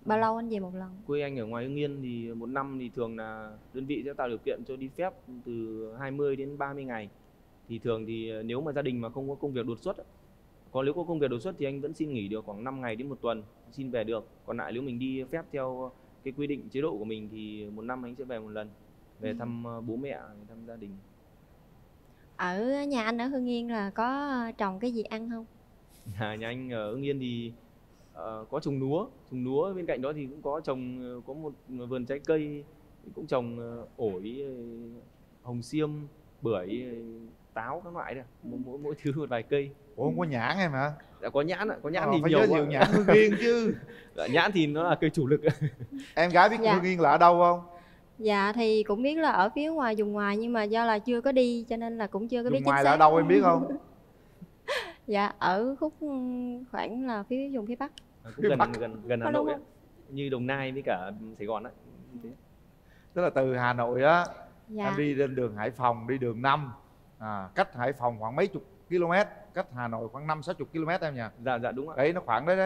Bao lâu anh về một lần? Quê anh ở ngoài Hưng Yên thì một năm thì thường là đơn vị sẽ tạo điều kiện cho đi phép từ hai mươi đến ba mươi ngày. Thì thường thì nếu mà gia đình mà không có công việc đột xuất, còn nếu có công việc đột xuất thì anh vẫn xin nghỉ được khoảng năm ngày đến một tuần, xin về được. Còn lại nếu mình đi phép theo cái quy định chế độ của mình thì một năm anh sẽ về một lần, về Ừ. thăm bố mẹ, thăm gia đình. Ở nhà anh ở Hưng Yên là có trồng cái gì ăn không? Nhà, nhà anh ở Hưng Yên thì ờ, có trồng lúa, trồng lúa bên cạnh đó thì cũng có trồng, có một vườn trái cây, cũng trồng ờ, ổi, ờ, hồng xiêm, bưởi, ờ, táo các loại đấy, mỗi, mỗi mỗi thứ một vài cây. Ủa không có nhãn em hả? Dạ có nhãn ạ, có nhãn Ờ, thì phải nhiều giới quá. thiệu nhãn Hưng Yên chứ. Dạ, nhãn thì nó là cây chủ lực. Em gái biết Dạ. Hưng Yên là ở đâu không? Dạ thì cũng biết là ở phía ngoài vùng ngoài, nhưng mà do là chưa có đi cho nên là cũng chưa có biết Vùng chính ngoài là xác. ở đâu em biết không? Dạ ở khúc ừ, khoảng là phía vùng phía Bắc. Cũng Phía gần, Bắc. gần gần Hà Có đúng Nội ấy. không? Như Đồng Nai với cả Sài Gòn đấy. Thế. Tức là từ Hà Nội á, Dạ. em đi lên đường Hải Phòng, đi đường năm, à, cách Hải Phòng khoảng mấy chục km, cách Hà Nội khoảng năm sáu chục km em nhỉ? Dạ dạ đúng ạ. Đấy nó khoảng đấy đấy.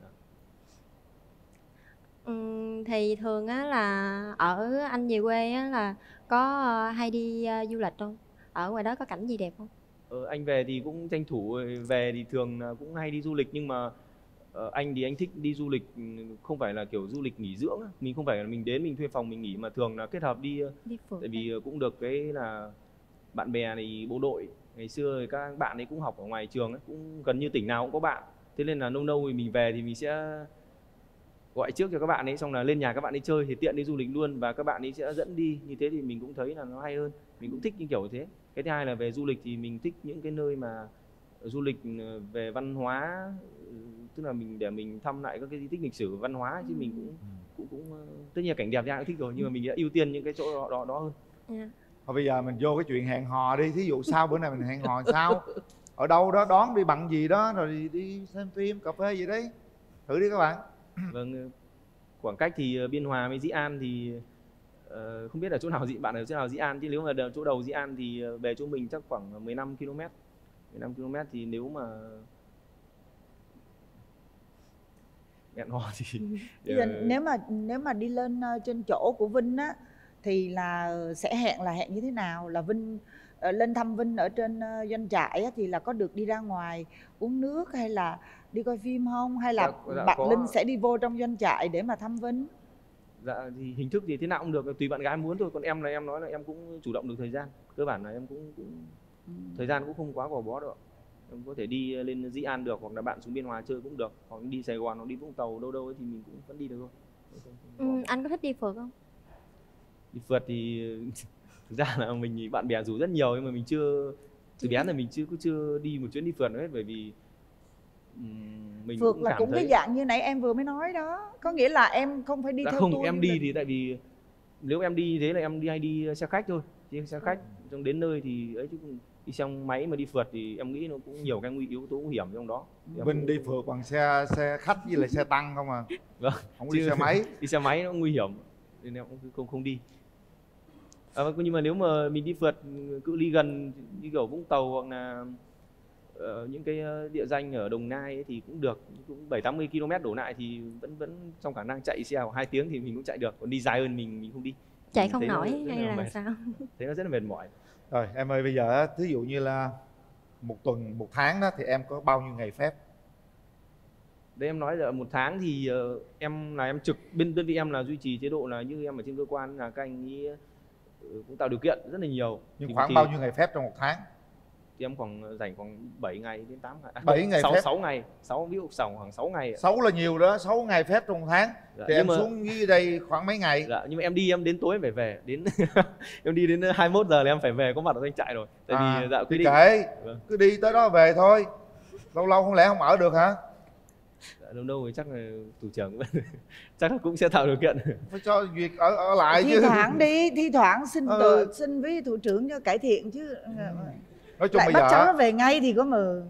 Ừm, thì thường á là ở anh về quê á là có ờ, hay đi ờ, du lịch không? Ở ngoài đó có cảnh gì đẹp không? Ờ, anh về thì cũng tranh thủ về thì thường là cũng hay đi du lịch, nhưng mà ờ, anh thì anh thích đi du lịch ừ, không phải là kiểu du lịch nghỉ dưỡng á. Mình không phải là mình đến mình thuê phòng mình nghỉ, mà thường là kết hợp đi, ờ, Đi phượt. tại vì cũng được cái là bạn bè này bộ đội ngày xưa thì các bạn ấy cũng học ở ngoài trường ấy, cũng gần như tỉnh nào cũng có bạn, thế nên là lâu lâu thì mình về thì mình sẽ gọi trước cho các bạn ấy, xong là lên nhà các bạn ấy chơi thì tiện đi du lịch luôn, và các bạn ấy sẽ dẫn đi, như thế thì mình cũng thấy là nó hay hơn, mình cũng thích những kiểu thế. Cái thứ hai là về du lịch thì mình thích những cái nơi mà du lịch về văn hóa, tức là mình để mình thăm lại các cái di tích lịch sử văn hóa, chứ mình cũng cũng cũng ờ, tất nhiên cảnh đẹp thì ai cũng thích rồi, nhưng mà mình sẽ ưu tiên những cái chỗ đó đó, đó hơn. Dạ. Thôi bây giờ mình vô cái chuyện hẹn hò đi. Thí dụ sau bữa nay mình hẹn hò sao? Ở đâu đó đón đi bằng gì đó, rồi đi, đi xem phim, cà phê gì đấy. Thử đi các bạn. Vâng, khoảng cách thì ờ, Biên Hòa với Dĩ An thì ờ, không biết ở chỗ nào Dĩ bạn ở chỗ nào Dĩ An, chứ nếu mà chỗ đầu Dĩ An thì ờ, về chỗ mình chắc khoảng mười lăm ki lô mét. mười lăm ki lô mét thì nếu mà hẹn hò thì Bây giờ ờ, nếu mà nếu mà đi lên ờ, trên chỗ của Vinh á thì là sẽ hẹn là hẹn như thế nào? Là Vinh ờ, lên thăm Vinh ở trên ờ, doanh trại á, thì là có được đi ra ngoài uống nước hay là đi coi phim không? Hay là Dạ, dạ, bạn có. Linh sẽ đi vô trong doanh trại để mà thăm Vinh? dạ thì hình thức thì thế nào cũng được, tùy bạn gái muốn thôi. Còn em là em nói là em cũng chủ động được thời gian, cơ bản là em cũng, cũng thời gian cũng không quá gò bó được, em có thể đi lên Dĩ An được, hoặc là bạn xuống Biên Hòa chơi cũng được, hoặc đi Sài Gòn hoặc đi Vũng Tàu đâu đâu ấy thì mình cũng vẫn đi được thôi. Ừ, anh có thích đi phượt không? Đi phượt thì thực ra là mình thì bạn bè rủ rất nhiều, nhưng mà mình chưa, từ bé là mình chưa cứ chưa đi một chuyến đi phượt nào hết, bởi vì ừm, mình Phượt cũng là cảm cũng thấy cái dạng như nãy em vừa mới nói đó. Có nghĩa là em không phải đi Dạ theo không, tour em du đi lịch. thì tại vì nếu em đi thế là em đi hay đi xe khách thôi, đi xe khách xong đến nơi thì ấy, chứ đi xe máy mà đi phượt thì em nghĩ nó cũng nhiều cái nguy yếu tố nguy hiểm trong đó. Thì em Vinh cũng- đi phượt bằng xe xe khách với lại xe tăng không à? Vâng, Không đi chứ xe máy. đi xe máy nó nguy hiểm nên em cũng không không đi. À, vâng, nhưng mà nếu mà mình đi phượt cự ly gần như kiểu Vũng Tàu hoặc là ờ, những cái ờ, địa danh ở Đồng Nai ấy thì cũng được, cũng bảy tám mươi ki lô mét đổ lại thì vẫn vẫn trong khả năng chạy xe khoảng hai tiếng thì mình cũng chạy được, còn đi dài hơn mình mình không đi. Chạy Mình không thấy nó nổi rất hay là mệt. sao? Thấy nó rất là mệt mỏi. Rồi em ơi, bây giờ á, thí dụ như là một tuần, một tháng đó thì em có bao nhiêu ngày phép? Đấy em nói là một tháng thì ờ, em là em trực bên đơn vị em là duy trì chế độ là như em ở trên cơ quan là các anh ấy ừ, cũng tạo điều kiện rất là nhiều. Nhưng Thì- khoảng thì- bao nhiêu ngày phép trong một tháng? Thì em khoảng rảnh khoảng bảy ngày đến tám ngày. À, bảy ngày sáu, phép. sáu ngày, sáu ví dụ sòng khoảng sáu ngày. Sáu là nhiều đó, sáu ngày phép trong một tháng. Dạ, Thì nhưng em mà- xuống dưới đây khoảng mấy ngày? Dạ, nhưng mà em đi em đến tối em phải về, đến em đi đến hai mươi mốt giờ là em phải về có mặt ở doanh trại rồi. Tại À, vì dạ thì quy định. kệ, Vâng. cứ đi tới đó về thôi. Lâu lâu không lẽ không ở được hả? Dạ, đâu đâu thì chắc là thủ trưởng vẫn chắc là cũng sẽ tạo điều kiện. Phải cho duyệt ở ở lại Thi chứ. thoảng đi, thi thoảng xin Ừ. từ, xin với thủ trưởng cho cải thiện chứ. Nói chung Lại bây bắt giờ cháu nó về ngay thì có mờ.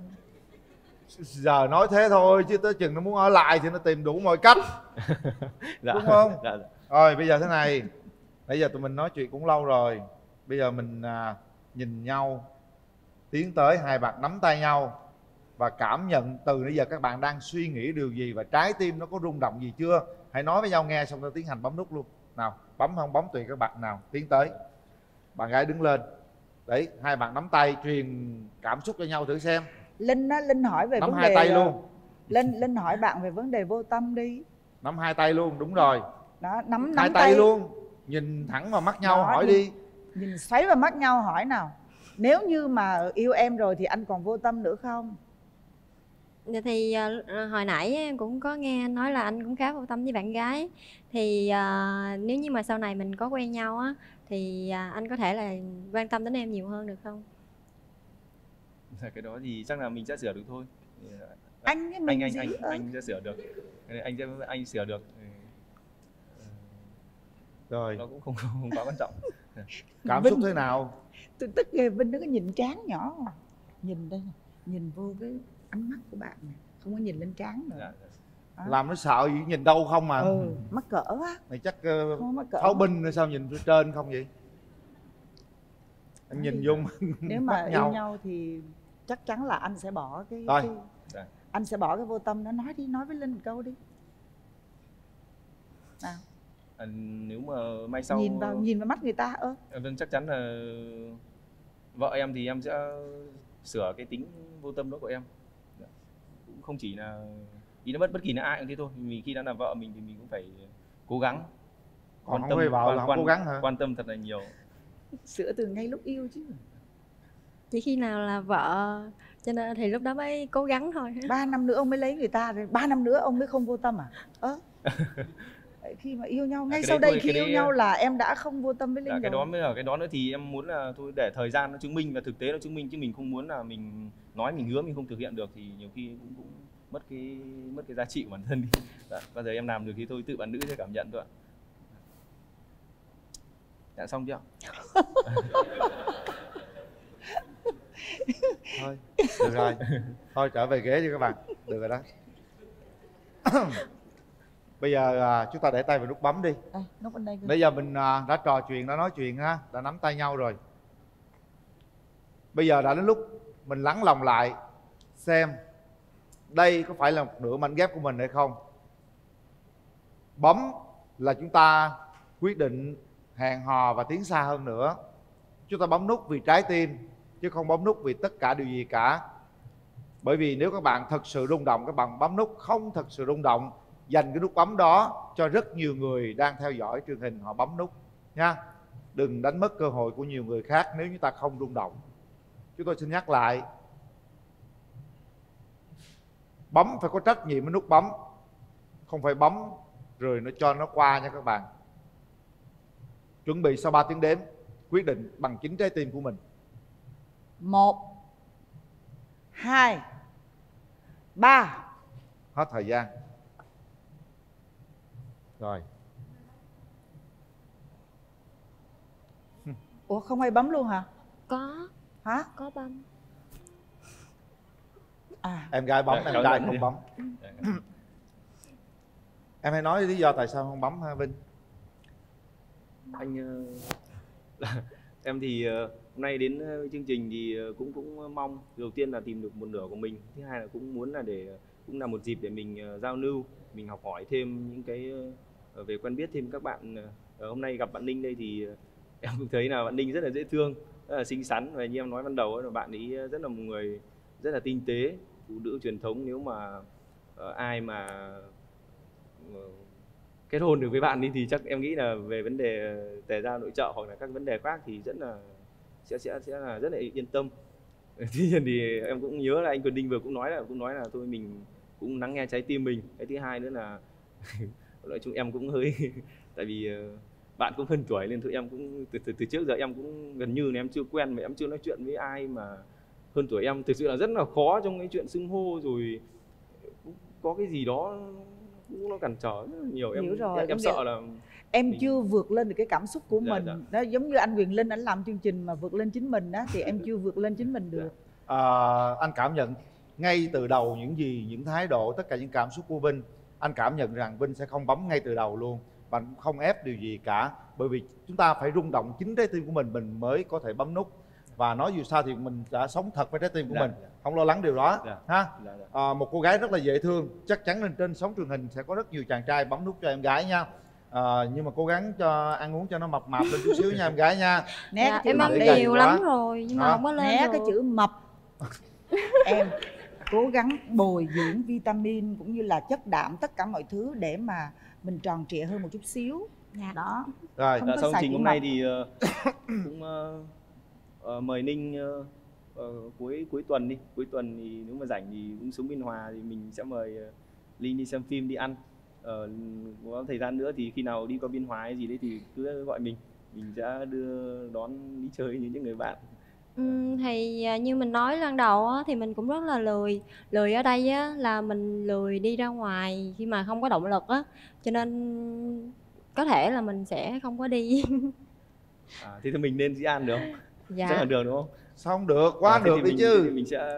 giờ nói thế thôi, chứ tới chừng nó muốn ở lại thì nó tìm đủ mọi cách. Dạ. Đúng không? Dạ, dạ. Rồi bây giờ thế này, bây giờ tụi mình nói chuyện cũng lâu rồi, bây giờ mình à, nhìn nhau, tiến tới hai bạn nắm tay nhau và cảm nhận từ nãy giờ các bạn đang suy nghĩ điều gì và trái tim nó có rung động gì chưa? hãy nói với nhau nghe xong tôi tiến hành bấm nút luôn. Nào, bấm không bấm tùy các bạn. Nào, tiến tới. Bạn gái đứng lên. Đấy, hai bạn nắm tay truyền cảm xúc cho nhau thử xem. Linh á, Linh hỏi về nắm vấn hai đề tay luôn. Linh Linh hỏi bạn về vấn đề vô tâm đi. Nắm hai tay luôn, đúng rồi. Đó, nắm nắm hai tay, tay luôn. Nhìn thẳng vào mắt nhau. Đó, hỏi nhìn, đi. Nhìn xoáy vào mắt nhau hỏi nào. Nếu như mà yêu em rồi thì anh còn vô tâm nữa không? Thì uh, hồi nãy em cũng có nghe anh nói là anh cũng khá vô tâm với bạn gái. Thì uh, nếu như mà sau này mình có quen nhau á, thì uh, anh có thể là quan tâm đến em nhiều hơn được không? Cái đó thì chắc là mình sẽ sửa được thôi. Anh với anh mình anh gì anh, ơ? anh sẽ sửa được. Anh sẽ anh sửa được. Rồi. Nó cũng không không, không quá quan trọng. Cảm Vinh, xúc thế nào? Tôi tức ghê, Vinh nó có nhìn trán nhỏ mà. Nhìn đây nè, nhìn vô cái ánh mắt của bạn này, không có nhìn lên trán nữa. Dạ. Đó. Làm nó sợ gì, nhìn đâu không mà. Ừ, mắc cỡ á. Này chắc Không mắc cỡ. pháo binh nữa sao nhìn phía trên không vậy? Anh nhìn vô nếu mà yêu nhau thì chắc chắn là anh sẽ bỏ cái, Rồi. cái Dạ. anh sẽ bỏ cái vô tâm đó. Nói đi, nói với Linh một câu đi nào. À, nếu mà mai sau Nhìn vào nhìn vào mắt người ta ơ. Vâng, chắc chắn là vợ em thì em sẽ sửa cái tính vô tâm đó của em. Cũng không chỉ là ý nó bất bất kỳ là ai cũng thế thôi. Vì khi đã là vợ mình thì mình cũng phải cố gắng. Còn Quan không tâm phải vợ quan, là không quan, cố gắng hả? Quan tâm thật là nhiều. Sửa từ ngay lúc yêu chứ. Chỉ khi nào là vợ cho nên thì lúc đó mới cố gắng thôi. Ba năm nữa ông mới lấy người ta rồi, ba năm nữa ông mới không vô tâm à? Ơ khi mà yêu nhau ngay À, sau đấy đây thôi, khi cái yêu đấy, nhau là em đã không vô tâm với Linh Dạ, rồi. cái đó mới là cái đó nữa thì em muốn là thôi để thời gian nó chứng minh và thực tế nó chứng minh, chứ mình không muốn là mình nói mình hứa mình không thực hiện được thì nhiều khi cũng cũng mất cái mất cái giá trị của bản thân đi. Dạ, bao giờ em làm được thì thôi tự bạn nữ sẽ cảm nhận thôi ạ. Dạ xong chưa? Thôi, được rồi. Thôi trở về ghế cho các bạn. Được rồi đó. Bây giờ à, chúng ta để tay vào nút bấm đi. À, nút bên đây. Bây giờ mình à, đã trò chuyện, đã nói chuyện ha, đã nắm tay nhau rồi. Bây giờ đã đến lúc mình lắng lòng lại xem đây có phải là một nửa mảnh ghép của mình hay không. Bấm là chúng ta quyết định hẹn hò và tiến xa hơn nữa. Chúng ta bấm nút vì trái tim chứ không bấm nút vì tất cả điều gì cả. Bởi vì nếu các bạn thật sự rung động, các bạn bấm nút. Không thật sự rung động, dành cái nút bấm đó cho rất nhiều người đang theo dõi truyền hình, họ bấm nút nha. Đừng đánh mất cơ hội của nhiều người khác nếu chúng ta không rung động. Chúng tôi xin nhắc lại, bấm phải có trách nhiệm với nút bấm, không phải bấm rồi nó cho nó qua nha các bạn. Chuẩn bị sau ba tiếng đếm, quyết định bằng chính trái tim của mình. Một, hai, ba. Hết thời gian. Rồi. Ủa không ai bấm luôn hả? Có. Hả? Có bấm. À. Em gái bấm, Dạ, em trai dạ. không bấm. Em hãy nói lý do tại sao không bấm ha Vinh. Anh uh, em thì uh, hôm nay đến uh, chương trình thì uh, cũng cũng mong đầu tiên là tìm được một nửa của mình, thứ hai là cũng muốn là để cũng là một dịp để mình uh, giao lưu, mình học hỏi thêm những cái uh, về quen biết thêm các bạn. Uh, hôm nay gặp bạn Ninh đây thì uh, em cũng thấy là bạn Ninh rất là dễ thương, rất là xinh xắn, và như em nói ban đầu ấy, là bạn ấy rất là một người rất là tinh tế, phụ nữ truyền thống. Nếu mà uh, ai mà uh, kết hôn được với bạn đi thì chắc em nghĩ là về vấn đề tề gia nội trợ hoặc là các vấn đề khác thì rất là sẽ sẽ sẽ là rất là yên tâm. Tuy nhiên thì em cũng nhớ là anh Quyền Đinh vừa cũng nói là cũng nói là thôi mình cũng lắng nghe trái tim mình. Cái thứ hai nữa là nói chung em cũng hơi tại vì bạn cũng hơn tuổi nên thôi em cũng từ, từ từ trước giờ em cũng gần như là em chưa quen mà em chưa nói chuyện với ai mà hơn tuổi em, thực sự là rất là khó trong cái chuyện xưng hô, rồi cũng có cái gì đó cũng nó cản trở rất là nhiều. Em Hiểu rồi, em, em sợ là em mình... chưa vượt lên được cái cảm xúc của Dạ, mình. dạ. Đó giống như anh Quyền Linh anh làm chương trình mà vượt lên chính mình á thì em chưa vượt lên chính mình được. À, anh cảm nhận ngay từ đầu những gì, những thái độ, tất cả những cảm xúc của Vinh, anh cảm nhận rằng Vinh sẽ không bấm ngay từ đầu luôn. Bạn không ép điều gì cả, bởi vì chúng ta phải rung động chính trái tim của mình mình mới có thể bấm nút. và nói dù sao thì mình đã sống thật với trái tim của Dạ, mình, dạ. không lo lắng điều đó. Dạ. Ha. Dạ, dạ. À, một cô gái rất là dễ thương, chắc chắn lên trên sóng truyền hình sẽ có rất nhiều chàng trai bấm nút cho em gái nha. À, nhưng mà cố gắng cho ăn uống cho nó mập mạp lên chút xíu nha em gái nha. Né Dạ, cái em chữ ăn mập nhiều đi. lắm rồi nhưng mà Hả? không có lên Né được. cái chữ mập. Em cố gắng bồi dưỡng vitamin cũng như là chất đạm, tất cả mọi thứ để mà mình tròn trịa hơn một chút xíu. Dạ. Đó. Rồi. Không Dạ, có sau xài trình chữ hôm mập. nay thì ờ, cũng ờ, ờ, mời Ninh ờ, ờ, cuối cuối tuần đi, cuối tuần thì nếu mà rảnh thì cũng xuống Biên Hòa thì mình sẽ mời ờ, Linh đi xem phim, đi ăn. Ờ, có thời gian nữa thì khi nào đi qua Biên Hòa hay gì đấy thì cứ gọi mình, mình sẽ đưa đón đi chơi như những người bạn. Ừm, thì à, như mình nói ban đầu á, thì mình cũng rất là lười lười ở đây á, là mình lười đi ra ngoài khi mà không có động lực á, cho nên có thể là mình sẽ không có đi. À, thế thì mình nên đi ăn được không? Dạ. Chắc là được đúng không? Sao không được, quá À, thế được thì đi mình, chứ. thế thì mình sẽ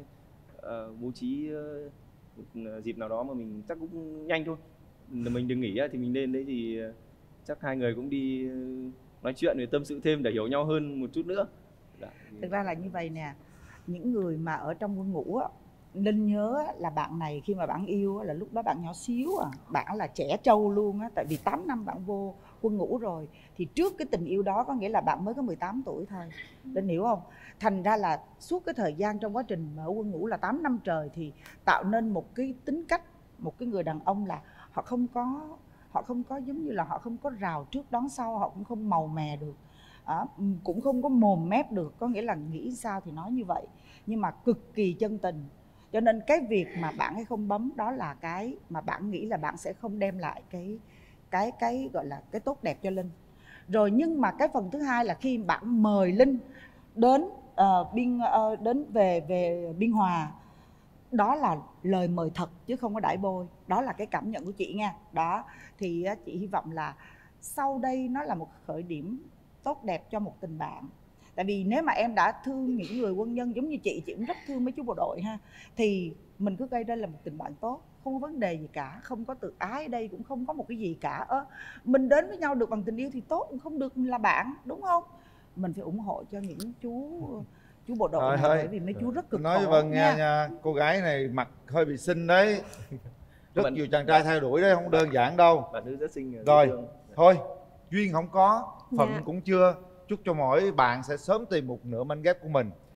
ờ, bố trí ờ, một dịp nào đó mà mình chắc cũng nhanh thôi. Mình đừng nghỉ á, thì mình lên đấy thì ờ, chắc hai người cũng đi ờ, nói chuyện để tâm sự thêm để hiểu nhau hơn một chút nữa. Dạ. Thực ra là như vậy nè, những người mà ở trong quân ngũ á, Linh nhớ á, là bạn này khi mà bạn yêu á, là lúc đó bạn nhỏ xíu à, bạn là trẻ trâu luôn á, tại vì tám năm bạn vô quân ngũ rồi. Thì trước cái tình yêu đó có nghĩa là bạn mới có mười tám tuổi thôi, Linh hiểu không? Thành ra là suốt cái thời gian trong quá trình mà ở quân ngũ là tám năm trời thì tạo nên một cái tính cách, một cái người đàn ông là họ không có họ không có giống như là họ không có rào trước đón sau, họ cũng không màu mè được. À, cũng không có mồm mép được, có nghĩa là nghĩ sao thì nói như vậy, nhưng mà cực kỳ chân tình. Cho nên cái việc mà bạn hay không bấm đó là cái mà bạn nghĩ là bạn sẽ không đem lại cái cái cái gọi là cái tốt đẹp cho Linh. Rồi nhưng mà cái phần thứ hai là khi bạn mời Linh đến uh, biên uh, đến về về Biên Hòa, đó là lời mời thật chứ không có đãi bôi. Đó là cái cảm nhận của chị nha. Đó thì uh, chị hy vọng là sau đây nó là một khởi điểm tốt đẹp cho một tình bạn. Tại vì nếu mà em đã thương những người quân nhân giống như chị, chị cũng rất thương mấy chú bộ đội ha, thì mình cứ gây đây là một tình bạn tốt, không có vấn đề gì cả, không có tự ái ở đây, cũng không có một cái gì cả. Ơ, mình đến với nhau được bằng tình yêu thì tốt, không được mình là bạn, đúng không? Mình phải ủng hộ cho những chú chú bộ đội này, bởi vì mấy chú rất cực nói khổ vâng nha, nha. nha. Cô gái này mặt hơi bị xinh đấy, rất Bạn- nhiều chàng trai theo đuổi đấy, không đơn giản đâu. Bạn nữ rất xinh. dễ Rồi, thương. thôi, duyên không có, phận Dạ. cũng chưa. Chúc cho mỗi bạn sẽ sớm tìm một nửa mảnh ghép của mình.